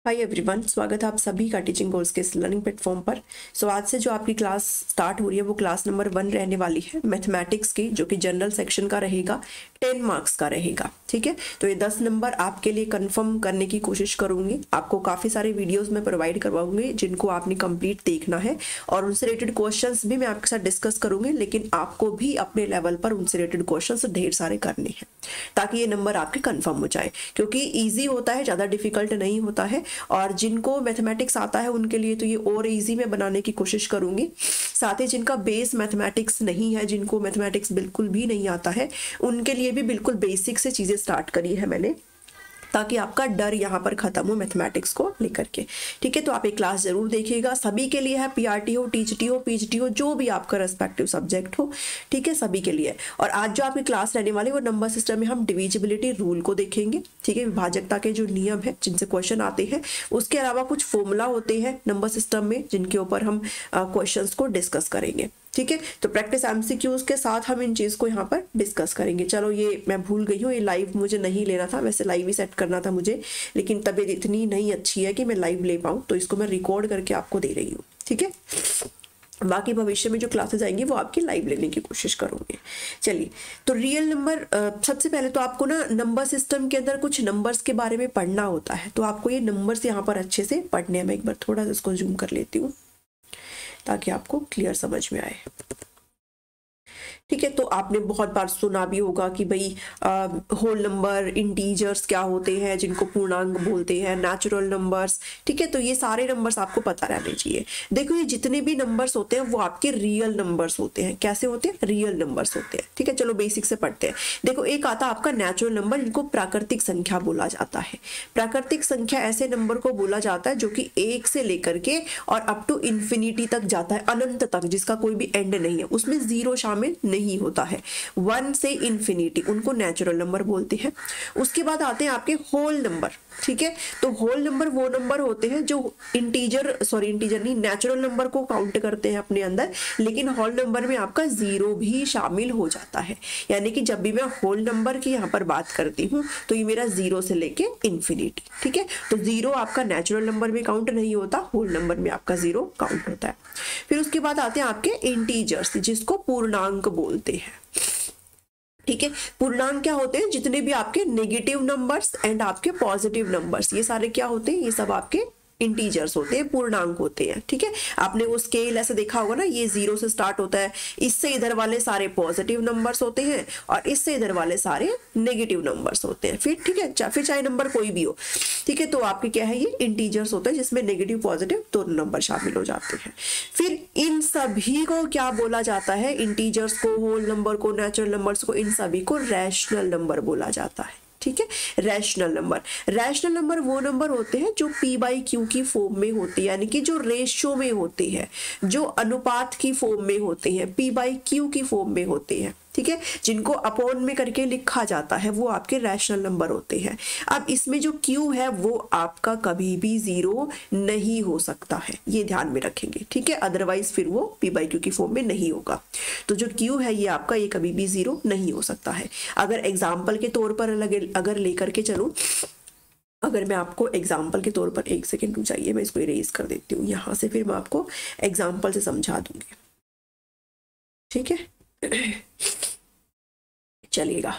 Hi everyone, स्वागत है आप सभी का टीचिंग गोल्स के इस लर्निंग प्लेटफॉर्म पर। आज से जो आपकी क्लास स्टार्ट हो रही है वो क्लास नंबर 1 रहने वाली है मैथमेटिक्स की, जो कि जनरल सेक्शन का रहेगा, 10 मार्क्स का रहेगा। ठीक है, तो ये 10 नंबर आपके लिए कंफर्म करने की कोशिश करूंगी। आपको काफ़ी सारे वीडियोज़ में प्रोवाइड करवाऊंगी जिनको आपने कंप्लीट देखना है, और उनसे रिलेटेड क्वेश्चंस भी मैं आपके साथ डिस्कस करूंगी, लेकिन आपको भी अपने लेवल पर उनसे रिलेटेड क्वेश्चंस ढेर सारे करने हैं ताकि ये नंबर आपके कंफर्म हो जाए, क्योंकि ईजी होता है, ज़्यादा डिफिकल्ट नहीं होता है। और जिनको मैथमेटिक्स आता है उनके लिए तो ये और इजी में बनाने की कोशिश करूंगी। साथ ही जिनका बेस मैथमेटिक्स नहीं है, जिनको मैथमेटिक्स बिल्कुल भी नहीं आता है, उनके लिए भी बिल्कुल बेसिक से चीज़ें स्टार्ट करी है मैंने, ताकि आपका डर यहाँ पर खत्म हो मैथमेटिक्स को लेकर के। ठीक है, तो आप एक क्लास जरूर देखिएगा। सभी के लिए है, पीआरटी हो, टीजीटी हो, पीजीटी हो, जो भी आपका रेस्पेक्टिव सब्जेक्ट हो। ठीक है, सभी के लिए। और आज जो आपकी क्लास रहने वाली है वो नंबर सिस्टम में हम डिविजिबिलिटी रूल को देखेंगे। ठीक है, विभाजकता के जो नियम है जिनसे क्वेश्चन आते हैं, उसके अलावा कुछ फॉर्मूला होते हैं नंबर सिस्टम में जिनके ऊपर हम क्वेश्चंस को डिस्कस करेंगे। ठीक है, तो प्रैक्टिस एमसीक्यूज के साथ हम इन चीज़ को यहाँ पर डिस्कस करेंगे। चलो, ये मैं भूल गई हूँ, ये लाइव मुझे नहीं लेना था, वैसे लाइव ही सेट करना था मुझे, लेकिन तबीयत इतनी नहीं अच्छी है कि मैं लाइव ले पाऊँ, तो इसको मैं रिकॉर्ड करके आपको दे रही हूँ। ठीक है, बाकी भविष्य में जो क्लासेस आएंगी वो आपकी लाइव लेने की कोशिश करूंगी। चलिए, तो रियल नंबर, सबसे पहले तो आपको ना नंबर सिस्टम के अंदर कुछ नंबर्स के बारे में पढ़ना होता है, तो आपको ये नंबर्स यहाँ पर अच्छे से पढ़ने हैं। मैं एक बार थोड़ा सा इसको जूम कर लेती हूँ ताकि आपको क्लियर समझ में आए। ठीक है, तो आपने बहुत बार सुना भी होगा कि भाई होल नंबर, इंटीजर्स क्या होते हैं जिनको पूर्णांक बोलते हैं, नेचुरल नंबर्स। ठीक है, तो ये सारे नंबर्स आपको पता रहने चाहिए। देखो, ये जितने भी नंबर्स होते हैं वो आपके रियल नंबर्स होते हैं। कैसे होते हैं? रियल नंबर्स होते हैं। ठीक है, चलो बेसिक से पढ़ते हैं। देखो, एक आता है आपका नेचुरल नंबर, जिनको प्राकृतिक संख्या बोला जाता है। प्राकृतिक संख्या ऐसे नंबर को बोला जाता है जो कि 1 से लेकर के और अप टू इन्फिनिटी तक जाता है, अनंत तक, जिसका कोई भी एंड नहीं है, उसमें जीरो शामिल नहीं होता है। 1 से इन्फिनिटी, उनको नेचुरल नंबर बोलते हैं। उसके बाद आते हैं आपके होल नंबर। ठीक है, तो होल नंबर वो नंबर होते हैं जो इंटीजर नहीं, नेचुरल नंबर को काउंट करते हैं अपने अंदर, लेकिन होल नंबर में आपका जीरो भी शामिल हो जाता है। यानी कि जब भी मैं होल नंबर की यहाँ पर बात करती हूँ तो ये मेरा जीरो से लेके इन्फिनिटी। ठीक है, तो जीरो आपका नेचुरल नंबर में काउंट नहीं होता, होल नंबर में आपका जीरो काउंट होता है। फिर उसके बाद आते हैं आपके इंटीजर्स, जिसको पूर्णांक बोलते हैं। ठीक है, पूर्णांक क्या होते हैं? जितने भी आपके नेगेटिव नंबर्स एंड आपके पॉजिटिव नंबर्स, ये सारे क्या होते हैं? ये सब आपके इंटीजर्स होते हैं, पूर्णांक होते हैं। ठीक है, आपने वो स्केल ऐसे देखा होगा ना, ये 0 से स्टार्ट होता है, इससे इधर वाले सारे पॉजिटिव नंबर्स होते हैं और इससे इधर वाले सारे नेगेटिव नंबर्स होते हैं। फिर ठीक है, फिर चाहे नंबर कोई भी हो। ठीक है, तो आपके क्या है? ये इंटीजर्स होते हैं जिसमें नेगेटिव पॉजिटिव दोनों नंबर शामिल हो जाते हैं। फिर इन सभी को क्या बोला जाता है? इंटीजर्स को, होल नंबर को, नेचुरल नंबर्स को, इन सभी को रैशनल नंबर बोला जाता है। ठीक है, रैशनल नंबर वो नंबर होते हैं जो p/q की फॉर्म में होते हैं, यानी कि जो रेशियो में होते हैं, जो अनुपात की फॉर्म में होते हैं, p/q की फॉर्म में होते हैं। ठीक है, जिनको अपॉन में करके लिखा जाता है, वो आपके रैशनल नंबर होते हैं। अब इसमें जो q है वो आपका कभी भी जीरो नहीं हो सकता है, ये ध्यान में रखेंगे। ठीक है, अदरवाइज फिर वो p/q की फॉर्म में नहीं होगा। तो जो q है ये आपका, ये कभी भी जीरो नहीं हो सकता है। अगर एग्जाम्पल के तौर पर अगर लेकर के चलूं, अगर मैं आपको एग्जाम्पल के तौर पर, 1 सेकेंड रुक जाइए, मैं इसको इरेज कर देती हूँ यहाँ से, फिर मैं आपको एग्जाम्पल से समझा दूंगी। ठीक है, चलिएगा।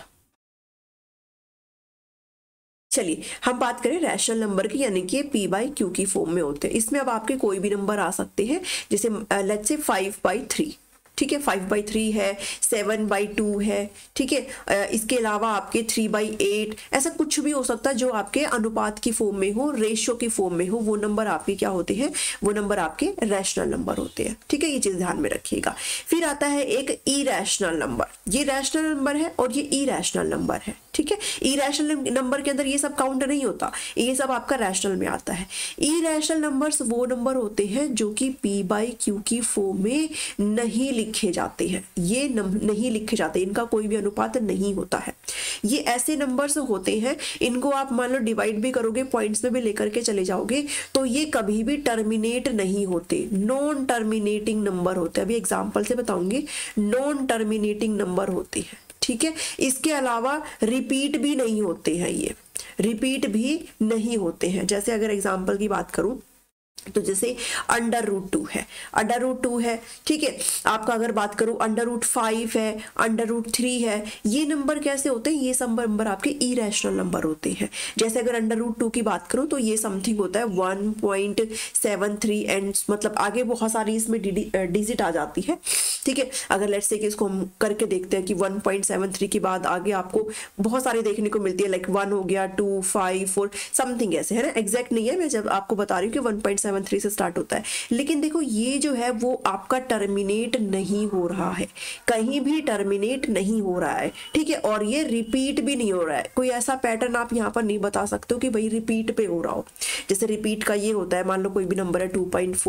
चलिए, हम बात करें रैशनल नंबर की, यानी कि p/q की फॉर्म में होते हैं। इसमें अब आपके कोई भी नंबर आ सकते हैं, जैसे लेट्स से 5/3। ठीक है, 5/3 है, 7/2 है। ठीक है, इसके अलावा आपके 3/8, ऐसा कुछ भी हो सकता है जो आपके अनुपात की फॉर्म में हो, रेशियो की फॉर्म में हो, वो नंबर आपके क्या होते हैं? वो नंबर आपके रैशनल नंबर होते हैं। ठीक है, ये चीज ध्यान में रखिएगा। फिर आता है एक इरैशनल नंबर। ये रैशनल नंबर है और ये इरैशनल नंबर है। ठीक है, इरैशनल नंबर के अंदर ये सब काउंट नहीं होता, ये सब आपका रैशनल में आता है। इरैशनल नंबर्स वो नंबर होते हैं जो कि p/q की फॉर्म में नहीं लिखे जाते हैं, ये नहीं लिखे जाते, इनका कोई भी अनुपात नहीं होता है। ये ऐसे नंबर्स होते हैं, इनको आप मान लो डिवाइड भी करोगे, पॉइंट्स में भी लेकर के चले जाओगे, तो ये कभी भी टर्मिनेट नहीं होते, नॉन टर्मिनेटिंग नंबर होते हैं। अभी एग्जाम्पल से बताऊंगी, नॉन टर्मिनेटिंग नंबर होते हैं। ठीक है, इसके अलावा रिपीट भी नहीं होते हैं, ये रिपीट भी नहीं होते हैं। जैसे अगर एग्जाम्पल की बात करूं तो जैसे √2 है, √2 है, ठीक है। आपका अगर बात करूं √5 है, √3 है, ये नंबर कैसे होते हैं, ये सब नंबर आपके इरेशनल नंबर होते हैं। जैसे अगर √2 की बात करूं तो ये समथिंग होता है 1.73 एंड मतलब आगे बहुत सारी इसमें डिजिट आ जाती है, ठीक है। अगर लेट्स से कि इसको हम करके देखते हैं कि 1.73 के बाद आगे आपको बहुत सारी देखने को मिलती है, लाइक 1 हो गया, 2, 5, 4 समथिंग ऐसे, है ना। एग्जैक्ट नहीं है, मैं जब आपको बता रही हूँ कि 1.73 से स्टार्ट होता है। लेकिन देखो ये जो है वो आपका टर्मिनेट नहीं हो रहा है, कहीं भी टर्मिनेट नहीं हो रहा है, ठीक है। और ये रिपीट भी नहीं हो रहा है, कोई ऐसा पैटर्न आप यहाँ पर नहीं बता सकते हो कि भाई रिपीट पे हो रहा हो। जैसे रिपीट का ये होता है, मान लो कोई भी नंबर है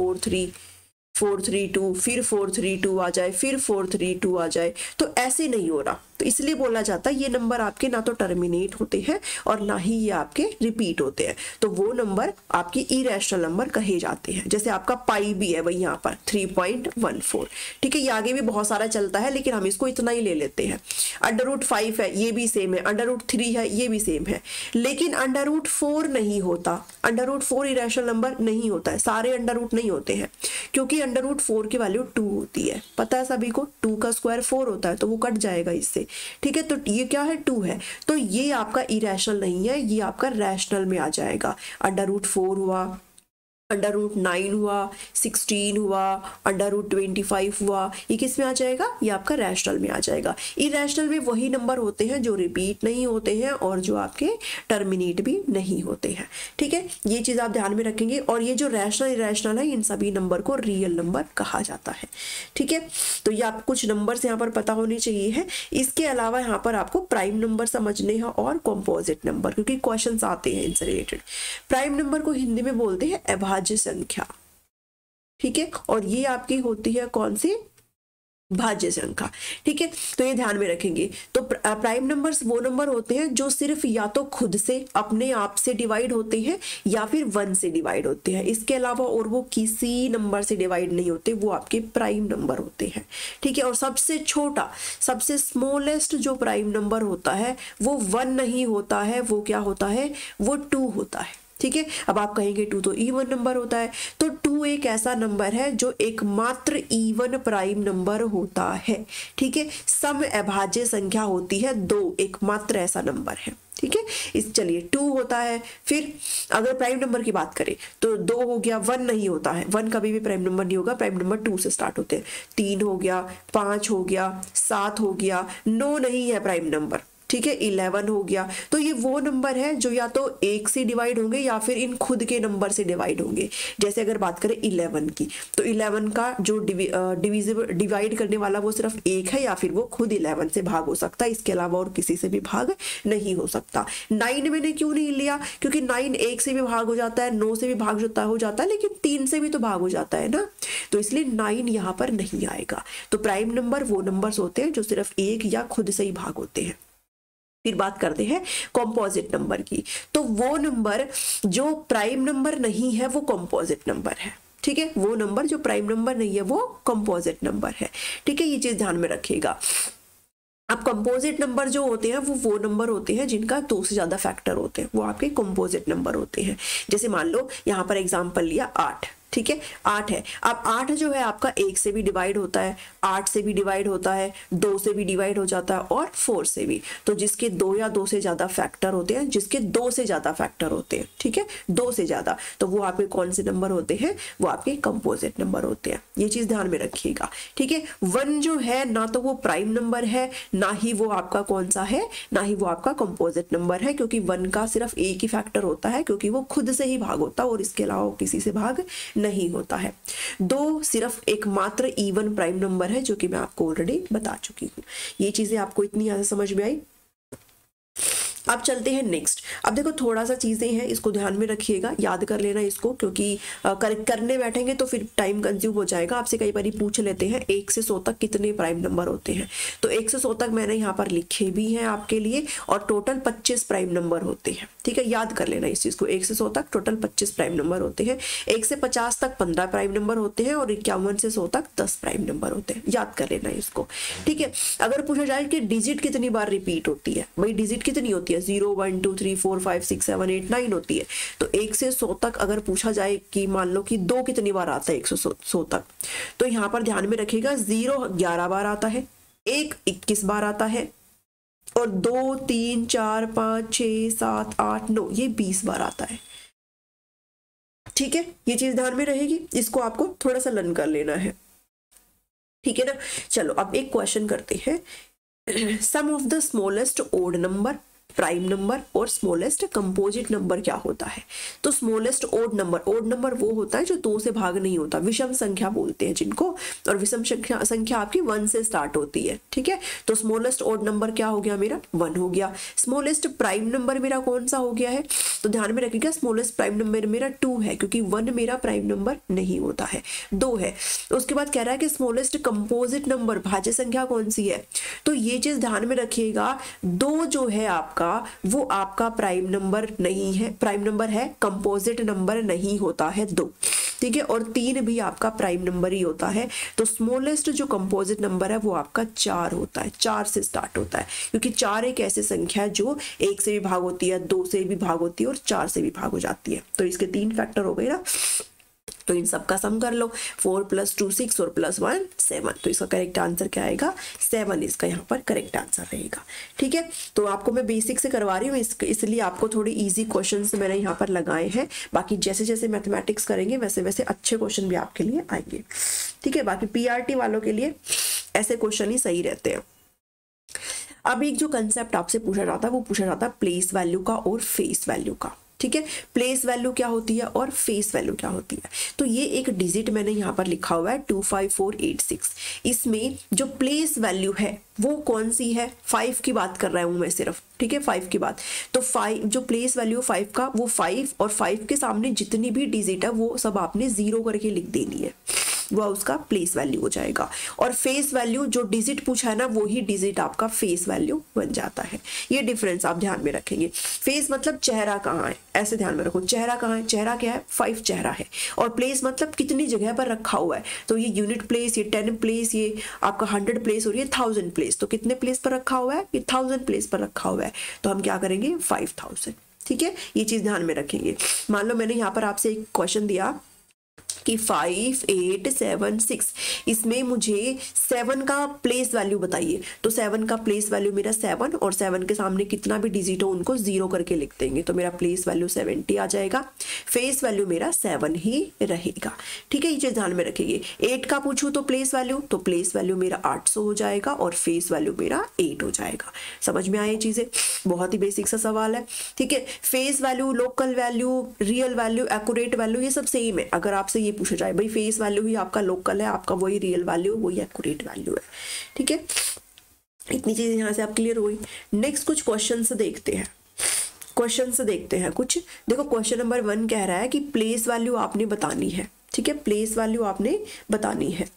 2.432 फिर 432 आ जाए, फिर 432 आ जाए, तो ऐसे नहीं हो रहा। तो इसलिए बोला जाता है ये नंबर आपके ना तो टर्मिनेट होते हैं और ना ही ये आपके रिपीट होते हैं, तो वो नंबर आपकी इरेशनल नंबर कहे जाते हैं। जैसे आपका पाई भी है भाई यहाँ पर 3.14, ठीक है। ये आगे भी बहुत सारा चलता है लेकिन हम इसको इतना ही ले लेते हैं। √5 है, ये भी सेम है, √3 है, ये भी सेम है, लेकिन √4 नहीं होता। √4 इरेशनल नंबर नहीं होता है, सारे √, नहीं होते हैं, क्योंकि √4 की वैल्यू 2 होती है। पता है सभी को, 2 का स्क्वायर 4 होता है, तो वो कट जाएगा इससे, ठीक है। तो ये क्या है, 2 है, तो ये आपका इरेशनल नहीं है, ये आपका रैशनल में आ जाएगा। √4 हुआ, √9 हुआ, 16 हुआ, √25 हुआ, ये किस में आ जाएगा, ये आपका रैशनल में आ जाएगा। इरेशनल में वही नंबर होते हैं जो रिपीट नहीं होते हैं और जो आपके टर्मिनेट भी नहीं होते हैं, ठीक है। ये चीज आप ध्यान में रखेंगे। और ये जो रैशनल इरेशनल है, इन सभी नंबर को रियल नंबर कहा जाता है, ठीक है। तो ये आप कुछ नंबर्स यहाँ पर पता होने चाहिए है। इसके अलावा यहाँ पर आपको प्राइम नंबर समझने हैं और कॉम्पोजिट नंबर, क्योंकि क्वेश्चंस आते हैं इनसे रिलेटेड। प्राइम नंबर को हिंदी में बोलते हैं अभाज्य संख्या, ठीक है। और ये आपकी होती है कौन सी, भाज्य संख्या, ठीक है। तो ये ध्यान में रखेंगे। तो प्राइम नंबर्स वो नंबर होते हैं जो सिर्फ या तो खुद से अपने आप से डिवाइड होते हैं या फिर 1 से डिवाइड होते हैं, इसके अलावा और वो किसी नंबर से डिवाइड नहीं होते, वो आपके प्राइम नंबर होते हैं, ठीक है। और सबसे छोटा, सबसे स्मॉलेस्ट जो प्राइम नंबर होता है वो 1 नहीं होता है, वो क्या होता है, वो 2 होता है, ठीक है। अब आप कहेंगे 2 तो इवन नंबर होता है, तो 2 एक ऐसा नंबर है जो एकमात्र इवन प्राइम नंबर होता है, ठीक है। सम अभाज्य संख्या होती है 2, एकमात्र ऐसा नंबर है, ठीक है। इस चलिए 2 होता है। फिर अगर प्राइम नंबर की बात करें तो 2 हो गया, 1 नहीं होता है, 1 कभी भी प्राइम नंबर नहीं होगा, प्राइम नंबर 2 से स्टार्ट होते हैं। 3 हो गया, 5 हो गया, 7 हो गया, 9 नहीं है प्राइम नंबर, ठीक है। 11 हो गया। तो ये वो नंबर है जो या तो 1 से डिवाइड होंगे या फिर इन खुद के नंबर से डिवाइड होंगे। जैसे अगर बात करें 11 की, तो 11 का जो डिवाइड करने वाला वो सिर्फ 1 है, या फिर वो खुद 11 से भाग हो सकता है, इसके अलावा और किसी से भी भाग नहीं हो सकता। 9 मैंने क्यों नहीं लिया, क्योंकि 9 1 से भी भाग हो जाता है, 9 से भी भाग हो जाता है, लेकिन 3 से भी तो भाग हो जाता है ना, तो इसलिए 9 यहाँ पर नहीं आएगा। तो प्राइम नंबर वो नंबर्स होते हैं जो सिर्फ 1 या खुद से ही भाग होते हैं। फिर बात करते हैं कॉम्पोजिट नंबर की। तो वो नंबर जो प्राइम नंबर नहीं है वो कॉम्पोजिट नंबर है, ठीक है। वो नंबर जो प्राइम नंबर नहीं है वो कॉम्पोजिट नंबर है, ठीक है। ये चीज ध्यान में रखिएगा। अब कंपोजिट नंबर जो होते हैं वो नंबर होते हैं जिनका 2 से ज्यादा फैक्टर होते हैं, वो आपके कंपोजिट नंबर होते हैं। जैसे मान लो यहाँ पर एग्जांपल लिया 8, ठीक है। 8 है। अब 8 जो है आपका 1 से भी डिवाइड होता है, 8 से भी डिवाइड होता है, 2 से भी डिवाइड हो जाता है और 4 से भी। तो जिसके 2 या 2 से ज्यादा फैक्टर होते हैं, जिसके 2 से ज्यादा फैक्टर होते हैं, ठीक है, 2 से ज्यादा, तो वो आपके कौन से नंबर होते हैं, वो आपके कंपोजिट नंबर होते हैं। ये चीज ध्यान में रखिएगा, ठीक है। 1 जो है ना तो वो प्राइम नंबर है, ना ही वो आपका कौन सा है, ना ही वो आपका कंपोजिट नंबर है, क्योंकि 1 का सिर्फ एक ही फैक्टर होता है, क्योंकि वो खुद से ही भाग होता है और इसके अलावा किसी से भाग नहीं होता है। 2 सिर्फ एकमात्र इवन प्राइम नंबर है, जो कि मैं आपको ऑलरेडी बता चुकी हूँ। ये चीजें आपको इतनी ज्यादा समझ में आई। अब चलते हैं नेक्स्ट। अब देखो थोड़ा सा चीजें हैं, इसको ध्यान में रखिएगा, याद कर लेना इसको, क्योंकि करने बैठेंगे तो फिर टाइम कंज्यूम हो जाएगा। आपसे कई बार पूछ लेते हैं 1 से 100 तक कितने प्राइम नंबर होते हैं, तो 1 से 100 तक मैंने यहाँ पर लिखे भी हैं आपके लिए, और टोटल 25 प्राइम नंबर होते हैं, ठीक है। याद कर लेना इस चीज को, 1 से 100 तक टोटल 25 प्राइम नंबर होते हैं। 1 से 50 तक 15 प्राइम नंबर होते हैं, और 51 से 100 तक 10 प्राइम नंबर होते हैं। याद कर लेना इसको, ठीक है। अगर पूछा जाए कि डिजिट कितनी बार रिपीट होती है, भाई डिजिट कितनी होती है, होती है, 0 1 2 3 4 5 6 7 8 9 होती है। तो 1 से 100 तक अगर पूछा जाए कि मान लो कि 2 कितनी बार आता है 100 तक, तो यहाँ पर ध्यान में रखिएगा 0 11 बार आता है, 1 21 बार आता है, और 2 3 4 5 6 7 8 9 ये 20 बार आता है। ठीक है, ये चीज ध्यान में रहेगी, इसको आपको थोड़ा सा लर्न कर लेना है। ठीक है ना। चलो अब एक क्वेश्चन करते हैं। Sum of the smallest odd number, prime number और स्मॉलेस्ट कंपोजिट नंबर क्या होता है? तो स्मॉलेस्ट ओड नंबर वो होता है जो 2 से भाग नहीं होता, विषम संख्या बोलते हैं जिनको, और विषम संख्या आपकी 1 से स्टार्ट होती है। ठीक है, तो स्मॉलेस्ट ओड नंबर क्या हो गया मेरा? 1 हो गया। स्मॉलेस्ट प्राइम नंबर मेरा कौन सा हो गया है? तो ध्यान में रखिएगा स्मॉलेस्ट प्राइम नंबर मेरा 2 है, क्योंकि 1 मेरा प्राइम नंबर नहीं होता है, 2 है। उसके बाद कह रहा है कि स्मॉलेस्ट कंपोजिट नंबर, भाज्य संख्या कौन सी है? तो ये चीज ध्यान में रखिएगा, 2 जो है आपका वो आपका प्राइम नंबर नहीं है, प्राइम नंबर है, कंपोजिट नंबर नहीं होता है 2। ठीक है, और 3 भी आपका प्राइम नंबर ही होता है। तो स्मॉलेस्ट जो कंपोजिट नंबर है वो आपका 4 होता है, 4 से स्टार्ट होता है, क्योंकि 4 एक ऐसी संख्या है जो 1 से भी भाग होती है, 2 से भी भाग होती है और 4 से भी भाग हो जाती है। तो इसके 3 फैक्टर हो गए ना, तो इन सब का सम कर लो, 4 + 2 6 और +1 7। तो इसका करेक्ट आंसर क्या आएगा? 7 इसका यहाँ पर करेक्ट आंसर रहेगा। ठीक है, तो आपको मैं बेसिक से करवा रही हूँ, इसलिए आपको थोड़ी इजी क्वेश्चंस मैंने यहाँ पर लगाए हैं। बाकी जैसे जैसे मैथमेटिक्स करेंगे वैसे वैसे अच्छे क्वेश्चन भी आपके लिए आएंगे। ठीक है, बाकी पीआरटी वालों के लिए ऐसे क्वेश्चन ही सही रहते हैं। अब एक जो कंसेप्ट आपसे पूछा जाता है वो पूछा जाता है प्लेस वैल्यू का और फेस वैल्यू का। ठीक है, प्लेस वैल्यू क्या होती है और फेस वैल्यू क्या होती है? तो ये एक डिजिट मैंने यहाँ पर लिखा हुआ है 25486। इसमें जो प्लेस वैल्यू है वो कौन सी है? 5 की बात कर रहा हूँ मैं सिर्फ। ठीक है, 5 की बात। तो 5 जो प्लेस वैल्यू 5 का, वो 5 और 5 के सामने जितनी भी डिजिट है वो सब आपने 0 करके लिख देनी है, वह उसका प्लेस वैल्यू हो जाएगा। और फेस वैल्यू जो डिजिट पूछा है ना वही डिजिट आपका फेस वैल्यू बन जाता है। ये डिफरेंस आप ध्यान में रखेंगे। फेस मतलब चेहरा कहाँ है, ऐसे ध्यान में रखो, चेहरा कहाँ है? चेहरा क्या है? 5 चेहरा है। और प्लेस मतलब कितनी जगह पर रखा हुआ है, तो ये यूनिट प्लेस, ये 10 प्लेस, ये आपका 100 प्लेस और ये 1000 प्लेस। तो कितने प्लेस पर रखा हुआ है? ये 1000 प्लेस पर रखा हुआ है। तो हम क्या करेंगे? 5000। ठीक है, ये चीज ध्यान में रखेंगे। मान लो मैंने यहाँ पर आपसे एक क्वेश्चन दिया कि 5 8 7 6, इसमें मुझे 7 का प्लेस वैल्यू बताइए। तो 7 का प्लेस वैल्यू मेरा 7, और 7 के सामने कितना भी डिजिट हो उनको 0 करके लिख देंगे, तो मेरा प्लेस वैल्यू 70 आ जाएगा। फेस वैल्यू मेरा 7 ही रहेगा। ठीक है, ये चीज ध्यान में रखिए। 8 का पूछूं तो प्लेस वैल्यू मेरा 800 हो जाएगा और फेस वैल्यू मेरा 8 हो जाएगा। समझ में आए चीजें? बहुत ही बेसिक सा सवाल है। ठीक है, face value, local value, real value, accurate value, ये सब सेम है। अगर आपसे ये पूछा जाए भाई फेस वैल्यू ही आपका लोकल है, आपका वही रियल वैल्यू, वही एक्यूरेट वैल्यू है। ठीक है, इतनी चीजें यहाँ से आप क्लियर हुई। नेक्स्ट कुछ क्वेश्चंस देखते हैं, कुछ देखो। क्वेश्चन नंबर 1 कह रहा है कि प्लेस वैल्यू आपने बतानी है। ठीक है, प्लेस वैल्यू आपने बतानी है।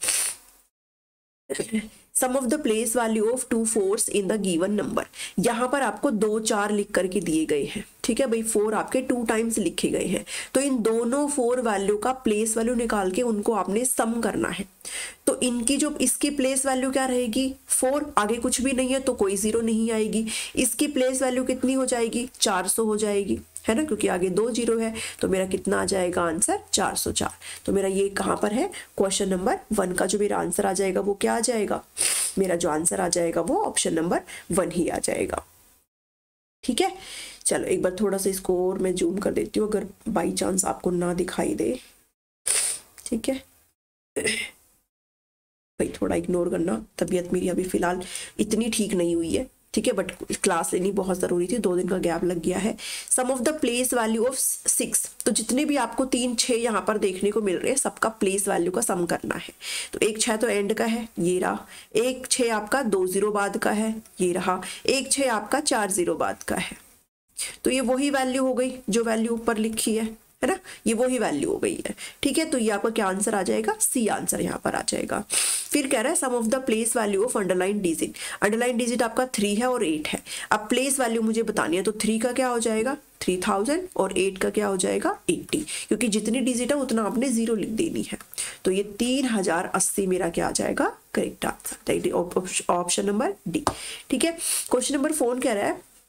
Sum of the place value of 2 4s in the given number. यहाँ पर आपको 2 4 लिख करके दिए गए हैं। ठीक है भाई, 4 आपके 2 टाइम्स लिखे गए हैं, तो इन दोनों 4 वैल्यू का प्लेस वैल्यू निकाल के उनको आपने सम करना है। तो इनकी जो इसकी प्लेस वैल्यू क्या रहेगी? 4, आगे कुछ भी नहीं है तो कोई 0 नहीं आएगी। इसकी प्लेस वैल्यू कितनी हो जाएगी? 400 हो जाएगी, है ना, क्योंकि आगे 2 0 है। तो मेरा कितना आ जाएगा आंसर? 404। तो मेरा ये कहाँ पर है? क्वेश्चन नंबर 1 का जो मेरा आंसर आ जाएगा वो क्या आ जाएगा? मेरा जो आंसर आ जाएगा वो ऑप्शन नंबर 1 ही आ जाएगा। ठीक है, चलो एक बार थोड़ा सा इसको और मैं जूम कर देती हूँ अगर बाई चांस आपको ना दिखाई दे। ठीक है भाई, थोड़ा इग्नोर करना, तबीयत मेरी अभी फिलहाल इतनी ठीक नहीं हुई है। ठीक है, बट क्लास लेनी बहुत जरूरी थी, 2 दिन का गैप लग गया है। Sum of the place value of 6, तो जितने भी आपको 3 6 यहाँ पर देखने को मिल रहे हैं सबका प्लेस वैल्यू का सम करना है। तो 1 6 तो एंड का है, ये रहा। 1 6 आपका 2 0 बाद का है, ये रहा। 1 6 आपका 4 0 बाद का है। तो ये वही वैल्यू हो गई जो वैल्यू ऊपर लिखी है ना, ये वही वैल्यू हो गई है। ठीक है, तो ये आपका क्या आंसर आ जाएगा? सी आंसर यहाँ पर आ जाएगा। फिर कह रहा है sum of the place value of underline digit. Underline digit आपका 3 है और 8 है। अब प्लेस वैल्यू मुझे बतानी है, तो 3 का क्या हो जाएगा? 3000 और 8 का क्या हो जाएगा? 80, क्योंकि जितनी डिजिट है उतना आपने 0 लिख देनी है। तो ये 3080 मेरा क्या आ जाएगा? Correct answer, option number D. ठीक है, क्वेश्चन नंबर 4 कह रहा है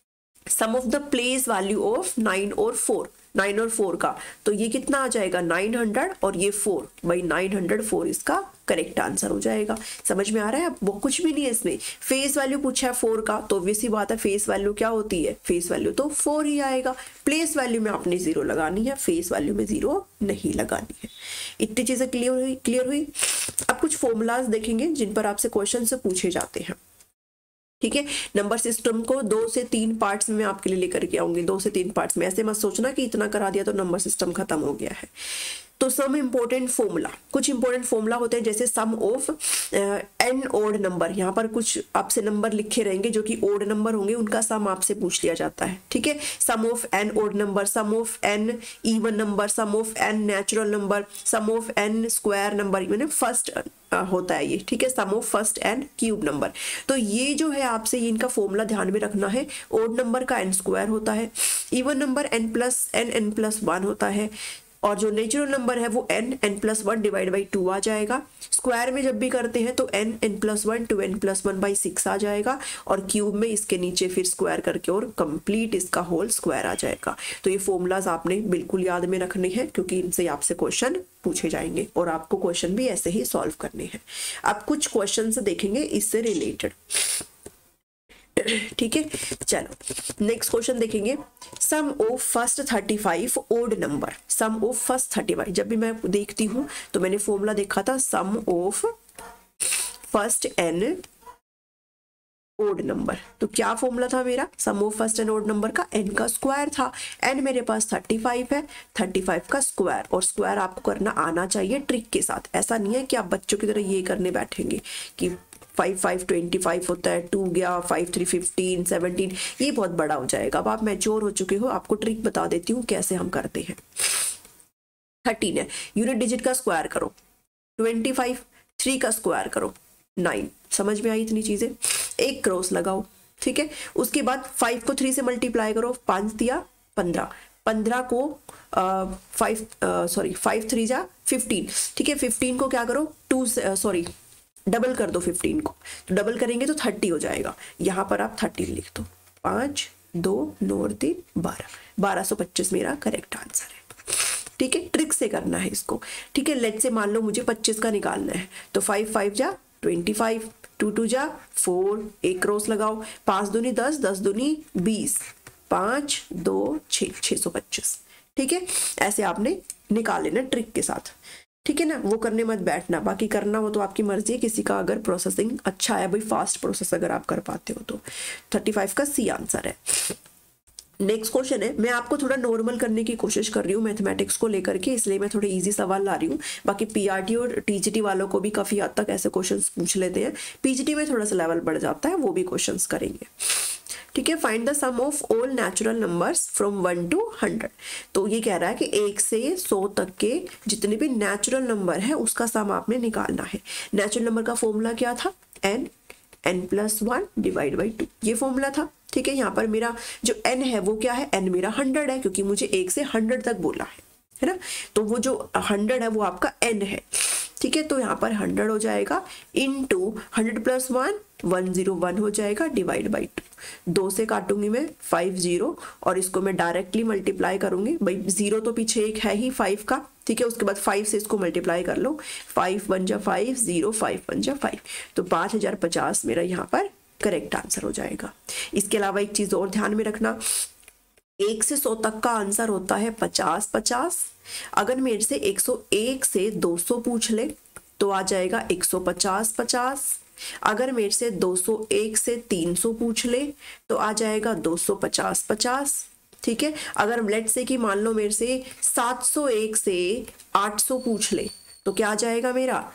sum of the place value of 9 और 4 का, तो ये कितना आ जाएगा 900 और ये 4, भाई 904 इसका करेक्ट आंसर हो जाएगा। समझ में आ रहा है? अब वो कुछ भी नहीं है इसमें, फेस वैल्यू पूछा है 4 का, तो ऑब्वियस सी बात है फेस वैल्यू क्या होती है, फेस वैल्यू तो 4 ही आएगा। प्लेस वैल्यू में आपने 0 लगानी है, फेस वैल्यू में 0 नहीं लगानी है। इतनी चीजें क्लियर हुई। अब कुछ फॉर्मूलाज देखेंगे जिन पर आपसे क्वेश्चन से पूछे जाते हैं। ठीक है, नंबर सिस्टम को 2 से 3 पार्ट्स में मैं आपके लिए लेकर के आऊंगी, 2 से 3 पार्ट्स में। ऐसे मत सोचना कि इतना करा दिया तो नंबर सिस्टम खत्म हो गया है। तो सम इंपॉर्टेंट फॉर्मूला, कुछ इंपॉर्टेंट फॉर्मूला होते हैं, जैसे sum of n odd number. यहाँ पर कुछ आपसे नंबर लिखे रहेंगे जो कि ओड नंबर होंगे, उनका सम आपसे पूछ लिया जाता है। ठीक है, sum of n odd number, sum of n even number, sum of n natural number, sum of n square number, मैंने फर्स्ट होता है ये। ठीक है, sum of first n cube number. तो ये जो है आपसे इनका फॉर्मूला ध्यान में रखना है। ओड नंबर का एन स्क्वायर होता है, इवन नंबर एन प्लस 1 होता है, और जो नेचुरल नंबर है वो n प्लस 1 डिवाइड बाई 2 आ जाएगा। स्क्वायर में जब भी करते हैं तो n plus 1 two n plus 1 by 6 आ जाएगा, और क्यूब में इसके नीचे फिर स्क्वायर करके और कंप्लीट इसका होल स्क्वायर आ जाएगा। तो ये फॉर्मूलाज आपने बिल्कुल याद में रखने हैं, क्योंकि इनसे आपसे क्वेश्चन पूछे जाएंगे और आपको क्वेश्चन भी ऐसे ही सॉल्व करने हैं। अब कुछ क्वेश्चन देखेंगे इससे रिलेटेड। ठीक है, चलो नेक्स्ट क्वेश्चन देखेंगे। Sum of first 35 odd number, sum of first 35। जब भी मैं देखती हूं तो मैंने फॉर्मूला देखा था sum of first n odd number. तो क्या फॉर्मूला था मेरा, sum of first n odd number का एन का स्क्वायर था। एन मेरे पास 35 है, 35 का स्क्वायर, और स्क्वायर आपको करना आना चाहिए ट्रिक के साथ। ऐसा नहीं है कि आप बच्चों की तरह ये करने बैठेंगे कि 5 5 25 होता है, 2 गया, 5 3 15 17, ये बहुत बड़ा हो जाएगा। अब आप मैच्योर हो चुके हो, आपको ट्रिक बता देती हूँ कैसे हम करते हैं। 13 है, यूनिट डिजिट का स्क्वायर करो, 25 3 का स्क्वायर करो 9। समझ में आई इतनी चीजें? एक क्रॉस लगाओ। ठीक है, उसके बाद 5 को 3 से मल्टीप्लाई करो, 5 दिया 15, 15 को 5 3 जा 15। ठीक है, 15 को क्या करो, डबल कर दो 15 को, तो डबल करेंगे तो 30 हो जाएगा। यहां पर आप 30 लिख दो, 5 2 9 और 3 12, 1225 मेरा करेक्ट आंसर है। ठीक है, ट्रिक से करना है इसको। ठीक है, लेट से मान लो मुझे 25 का निकालना है, तो 5 5 जा 25, 2 2 जा 4, एक क्रॉस लगाओ, 5 दूनी 10, 10 दूनी 20, 5 2 6, 625। ठीक है, ऐसे आपने निकाल लेना ट्रिक के साथ। ठीक है ना, वो करने मत बैठना, बाकी करना हो तो आपकी मर्जी है। किसी का अगर प्रोसेसिंग अच्छा है, भाई फास्ट प्रोसेस अगर आप कर पाते हो तो 35 का सी आंसर है। नेक्स्ट क्वेश्चन है, मैं आपको थोड़ा नॉर्मल करने की कोशिश कर रही हूँ मैथमेटिक्स को लेकर के, इसलिए मैं थोड़े इजी सवाल ला रही हूँ। बाकी पीआरटी और टीजीटी वालों को भी काफी हद तक ऐसे क्वेश्चंस पूछ लेते हैं, पीजीटी में थोड़ा सा लेवल बढ़ जाता है, वो भी क्वेश्चंस करेंगे। ठीक है, find the sum of all natural numbers from 1 to 100। तो ये कह रहा है कि 1 से 100 तक के जितने भी नेचुरल नंबर है उसका सम आपने निकालना है। नेचुरल नंबर का फॉर्मूला क्या था, n प्लस 1 डिवाइड बाई 2, ये फॉर्मूला था। ठीक है, यहाँ पर मेरा जो n है वो क्या है, n मेरा 100 है, क्योंकि मुझे 1 से 100 तक बोला है ना, तो वो जो 100 है वो आपका n है। ठीक है, तो यहाँ पर 100 हो जाएगा इनटू 100 प्लस 1 101 हो जाएगा डिवाइड बाई 2। 2 से काटूंगी मैं 5 0, और इसको मैं डायरेक्टली मल्टीप्लाई करूंगी, भाई 0 तो पीछे एक है ही 5 का। ठीक है, उसके बाद 5 से इसको मल्टीप्लाई कर लो, 5 1 जा 5 0, 5 1 जा 5, तो 5050 मेरा यहाँ पर करेक्ट आंसर हो जाएगा। इसके अलावा एक चीज और ध्यान में रखना, 1 से 100 तक का आंसर होता है 50 50। अगर मेरे से 101 से 200 पूछ ले तो आ जाएगा 150 50। अगर मेरे से 201 से 300 पूछ ले तो आ जाएगा 250 50। ठीक है, अगर लेट से कि मान लो मेरे से 701 से 800 पूछ ले तो क्या आ जाएगा मेरा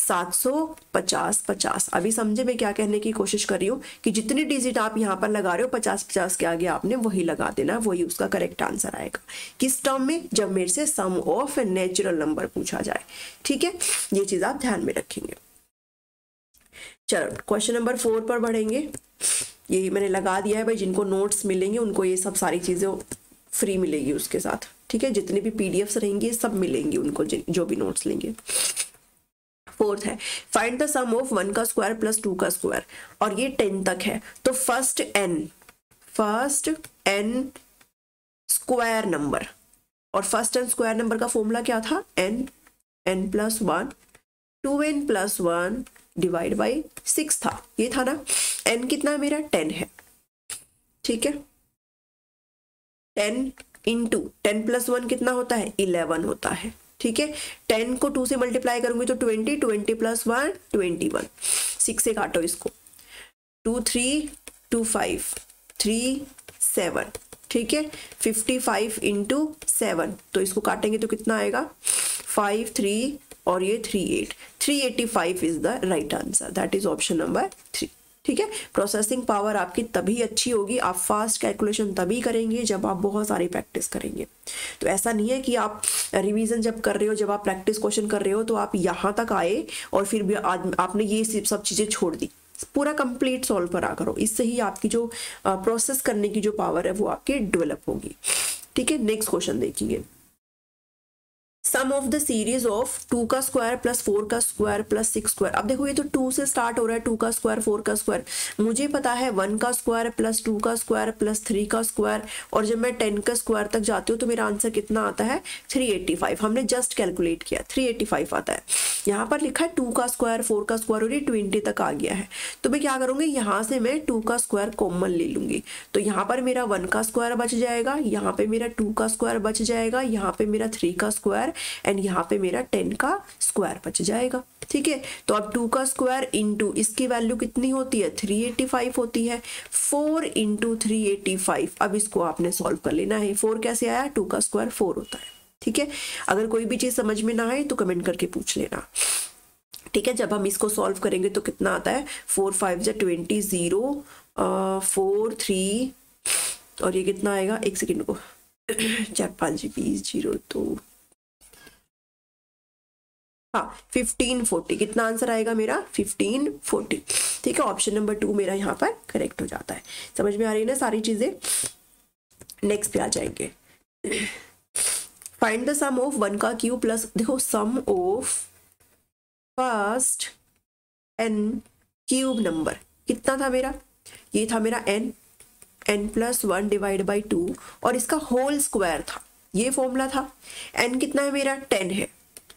750 50। अभी समझे मैं क्या कहने की कोशिश कर रही हूँ, कि जितनी डिजिट आप यहाँ पर लगा रहे हो 50 50 के आगे आपने वही लगा देना, वही उसका करेक्ट आंसर आएगा। किस टर्म में, जब मेरे से सम ऑफ नेचुरल नंबर पूछा जाए। ठीक है, ये चीज आप ध्यान में रखेंगे। चलो क्वेश्चन नंबर 4 पर बढ़ेंगे। ये मैंने लगा दिया है भाई, जिनको नोट्स मिलेंगे उनको ये सब सारी चीजें फ्री मिलेगी उसके साथ। ठीक है, जितनी भी पीडीएफ्स रहेंगी सब मिलेंगी उनको, जो भी नोट्स लेंगे। 4th है, फाइंड द सम ऑफ 1 का स्क्वायर प्लस 2 का स्क्वायर, और ये 10 तक है। तो first first n square number, और फर्स्ट n स्क्वायर नंबर का फॉर्मूला क्या था, n plus 1 2n plus 1 divide by 6 था, ये था ना। n कितना है मेरा, 10 है, ठीक है। 10 इंटू 10 प्लस 1 कितना होता है, 11 होता है, ठीक है। 10 को 2 से मल्टीप्लाई करूंगी तो 20, 20 प्लस 1 21, 6 से काटो इसको, 2 3 2 5 3 7, ठीक है। 55 इंटू 7, तो इसको काटेंगे तो कितना आएगा, 5 3 और ये 3 8, 385 is the right answer, that is option number 3, ठीक है। प्रोसेसिंग पावर आपकी तभी अच्छी होगी, आप फास्ट कैलकुलेशन तभी करेंगे जब आप बहुत सारी प्रैक्टिस करेंगे। तो ऐसा नहीं है कि आप रिवीजन जब कर रहे हो, जब आप प्रैक्टिस क्वेश्चन कर रहे हो तो आप यहाँ तक आए और फिर भी आपने ये सब चीज़ें छोड़ दी, पूरा कंप्लीट सॉल्व करा करो, इससे ही आपकी जो प्रोसेस करने की जो पावर है वो आपकी डेवलप होगी, ठीक है। नेक्स्ट क्वेश्चन देखिए, sum of the series of 2 का स्क्वायर प्लस 4 का स्क्वायर प्लस 6 स्क्वायर। अब देखो ये तो 2 से स्टार्ट हो रहा है, 2 का स्क्वायर 4 का स्क्वायर, मुझे पता है 1 का स्क्वायर प्लस 2 का स्क्वायर प्लस 3 का स्क्वायर, और जब मैं 10 का स्क्वायर तक जाती हूँ तो मेरा आंसर कितना आता है, 385। हमने जस्ट कैलकुलेट किया, 385 आता है। यहाँ पर लिखा है 2 का स्क्वायर 4 का स्क्वायर और ये 20 तक आ गया है, तो मैं क्या करूँगी, यहाँ से मैं 2 का स्क्वायर कॉमन ले लूंगी, तो यहाँ पर मेरा 1 का स्क्वायर बच जाएगा, यहाँ पे मेरा 2 का स्क्वायर बच जाएगा, यहाँ पे मेरा 3 का स्क्वायर एंड यहाँ पे मेरा 10 का स्क्वायर बच जाएगा, ठीक है। तो अब 2 का स्क्वायर इंटू इसकी वैल्यू कितनी होती है, 385 होती है, 4 इंटू 385। अब इसको आपने सॉल्व कर लेना है, 4 कैसे आया, 2 का स्क्वायर 4 होता है, ठीक है। अगर कोई भी चीज समझ में ना आए तो कमेंट करके पूछ लेना, ठीक है। जब हम इसको सॉल्व करेंगे तो कितना आता है, 4 5 जा 20 0 4 3 और ये कितना आएगा, एक सेकेंड को 4 5 20 0 तो हाँ 1540, कितना आंसर आएगा मेरा, 1540, ठीक है। ऑप्शन नंबर 2 मेरा यहाँ पर करेक्ट हो जाता है। समझ में आ रही है ना सारी चीजें। नेक्स्ट पे आ जाएंगे, फाइंड द सम ऑफ 1 का क्यूब प्लस, देखो sum of first n cube number कितना था मेरा, ये था मेरा n प्लस 1 डिवाइड बाई 2 और इसका होल स्क्वायर था, ये फॉर्मूला था। n कितना है मेरा, 10 है,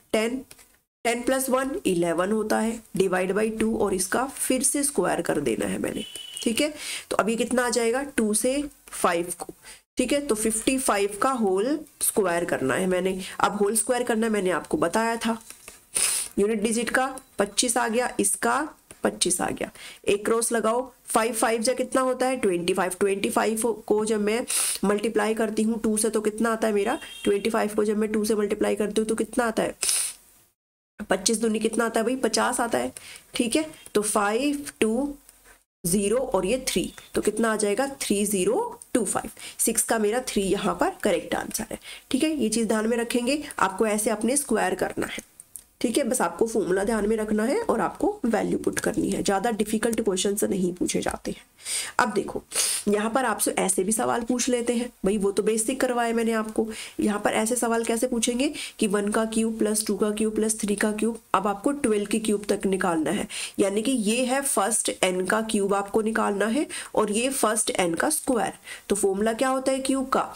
10 प्लस 1 11 होता है, डिवाइड बाई 2 और इसका फिर से स्क्वायर कर देना है मैंने, ठीक है। तो अभी कितना आ जाएगा, 2 से 5 को, ठीक है। तो 55 का होल स्क्वायर करना है मैंने। अब होल स्क्वायर करना मैंने आपको बताया था, यूनिट डिजिट का 25 आ गया, इसका 25 आ गया, एक क्रॉस लगाओ, 5 5 जा कितना होता है, 25, 25 को जब मैं मल्टीप्लाई करती हूँ 2 से तो कितना आता है मेरा, 25 को जब मैं 2 से मल्टीप्लाई करती हूँ तो कितना आता है, 25 दूनी कितना आता है भाई, 50 आता है, ठीक है। तो 5 2 0 और ये 3, तो कितना आ जाएगा, 3025, 6 का मेरा 3 यहाँ पर करेक्ट आंसर है, ठीक है। ये चीज ध्यान में रखेंगे, आपको ऐसे अपने स्क्वायर करना है, ठीक है। बस आपको फॉर्मूला ध्यान में रखना है और आपको वैल्यू पुट करनी है, ज्यादा डिफिकल्ट क्वेश्चन से नहीं पूछे जाते हैं। अब देखो यहाँ पर आपसे ऐसे भी सवाल पूछ लेते हैं, भाई वो तो बेसिक करवाए मैंने आपको, यहाँ पर ऐसे सवाल कैसे पूछेंगे कि 1 का क्यूब प्लस 2 का क्यूब प्लस 3 का क्यूब, अब आपको 12 के क्यूब तक निकालना है, यानी कि ये है फर्स्ट n का क्यूब आपको निकालना है और ये फर्स्ट n का स्क्वायर। तो फॉर्मूला क्या होता है क्यूब का,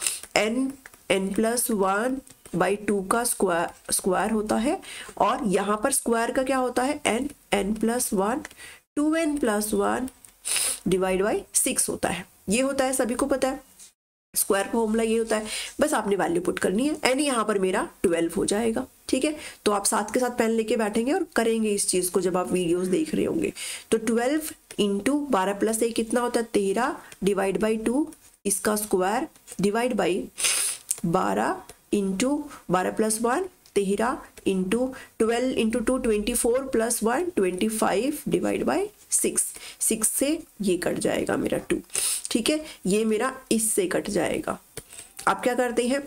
n प्लस 1 बाई 2 का स्क्वायर होता है, और यहाँ पर स्क्वायर का क्या होता है, n plus 1 2n plus 1 divide by 6 होता है, ये होता है, सभी को पता है स्क्वायर फॉर्मूला ये होता है। बस आपने वैल्यू पुट करनी है, n यहाँ पर मेरा 12 हो जाएगा, ठीक है। तो आप साथ के साथ पेन लेके बैठेंगे और करेंगे इस चीज को जब आप वीडियोस देख रहे होंगे। तो 12 इंटू 12 प्लस 1 कितना होता है, 13 डिवाइड बाई 2 इसका square divide by 12 into 12 plus 1 13 into 12 into 2 24 plus 1 25 divide by 6 से ये कट जाएगा मेरा 2, ठीक है। ये मेरा इससे कट जाएगा। आप क्या करते हैं,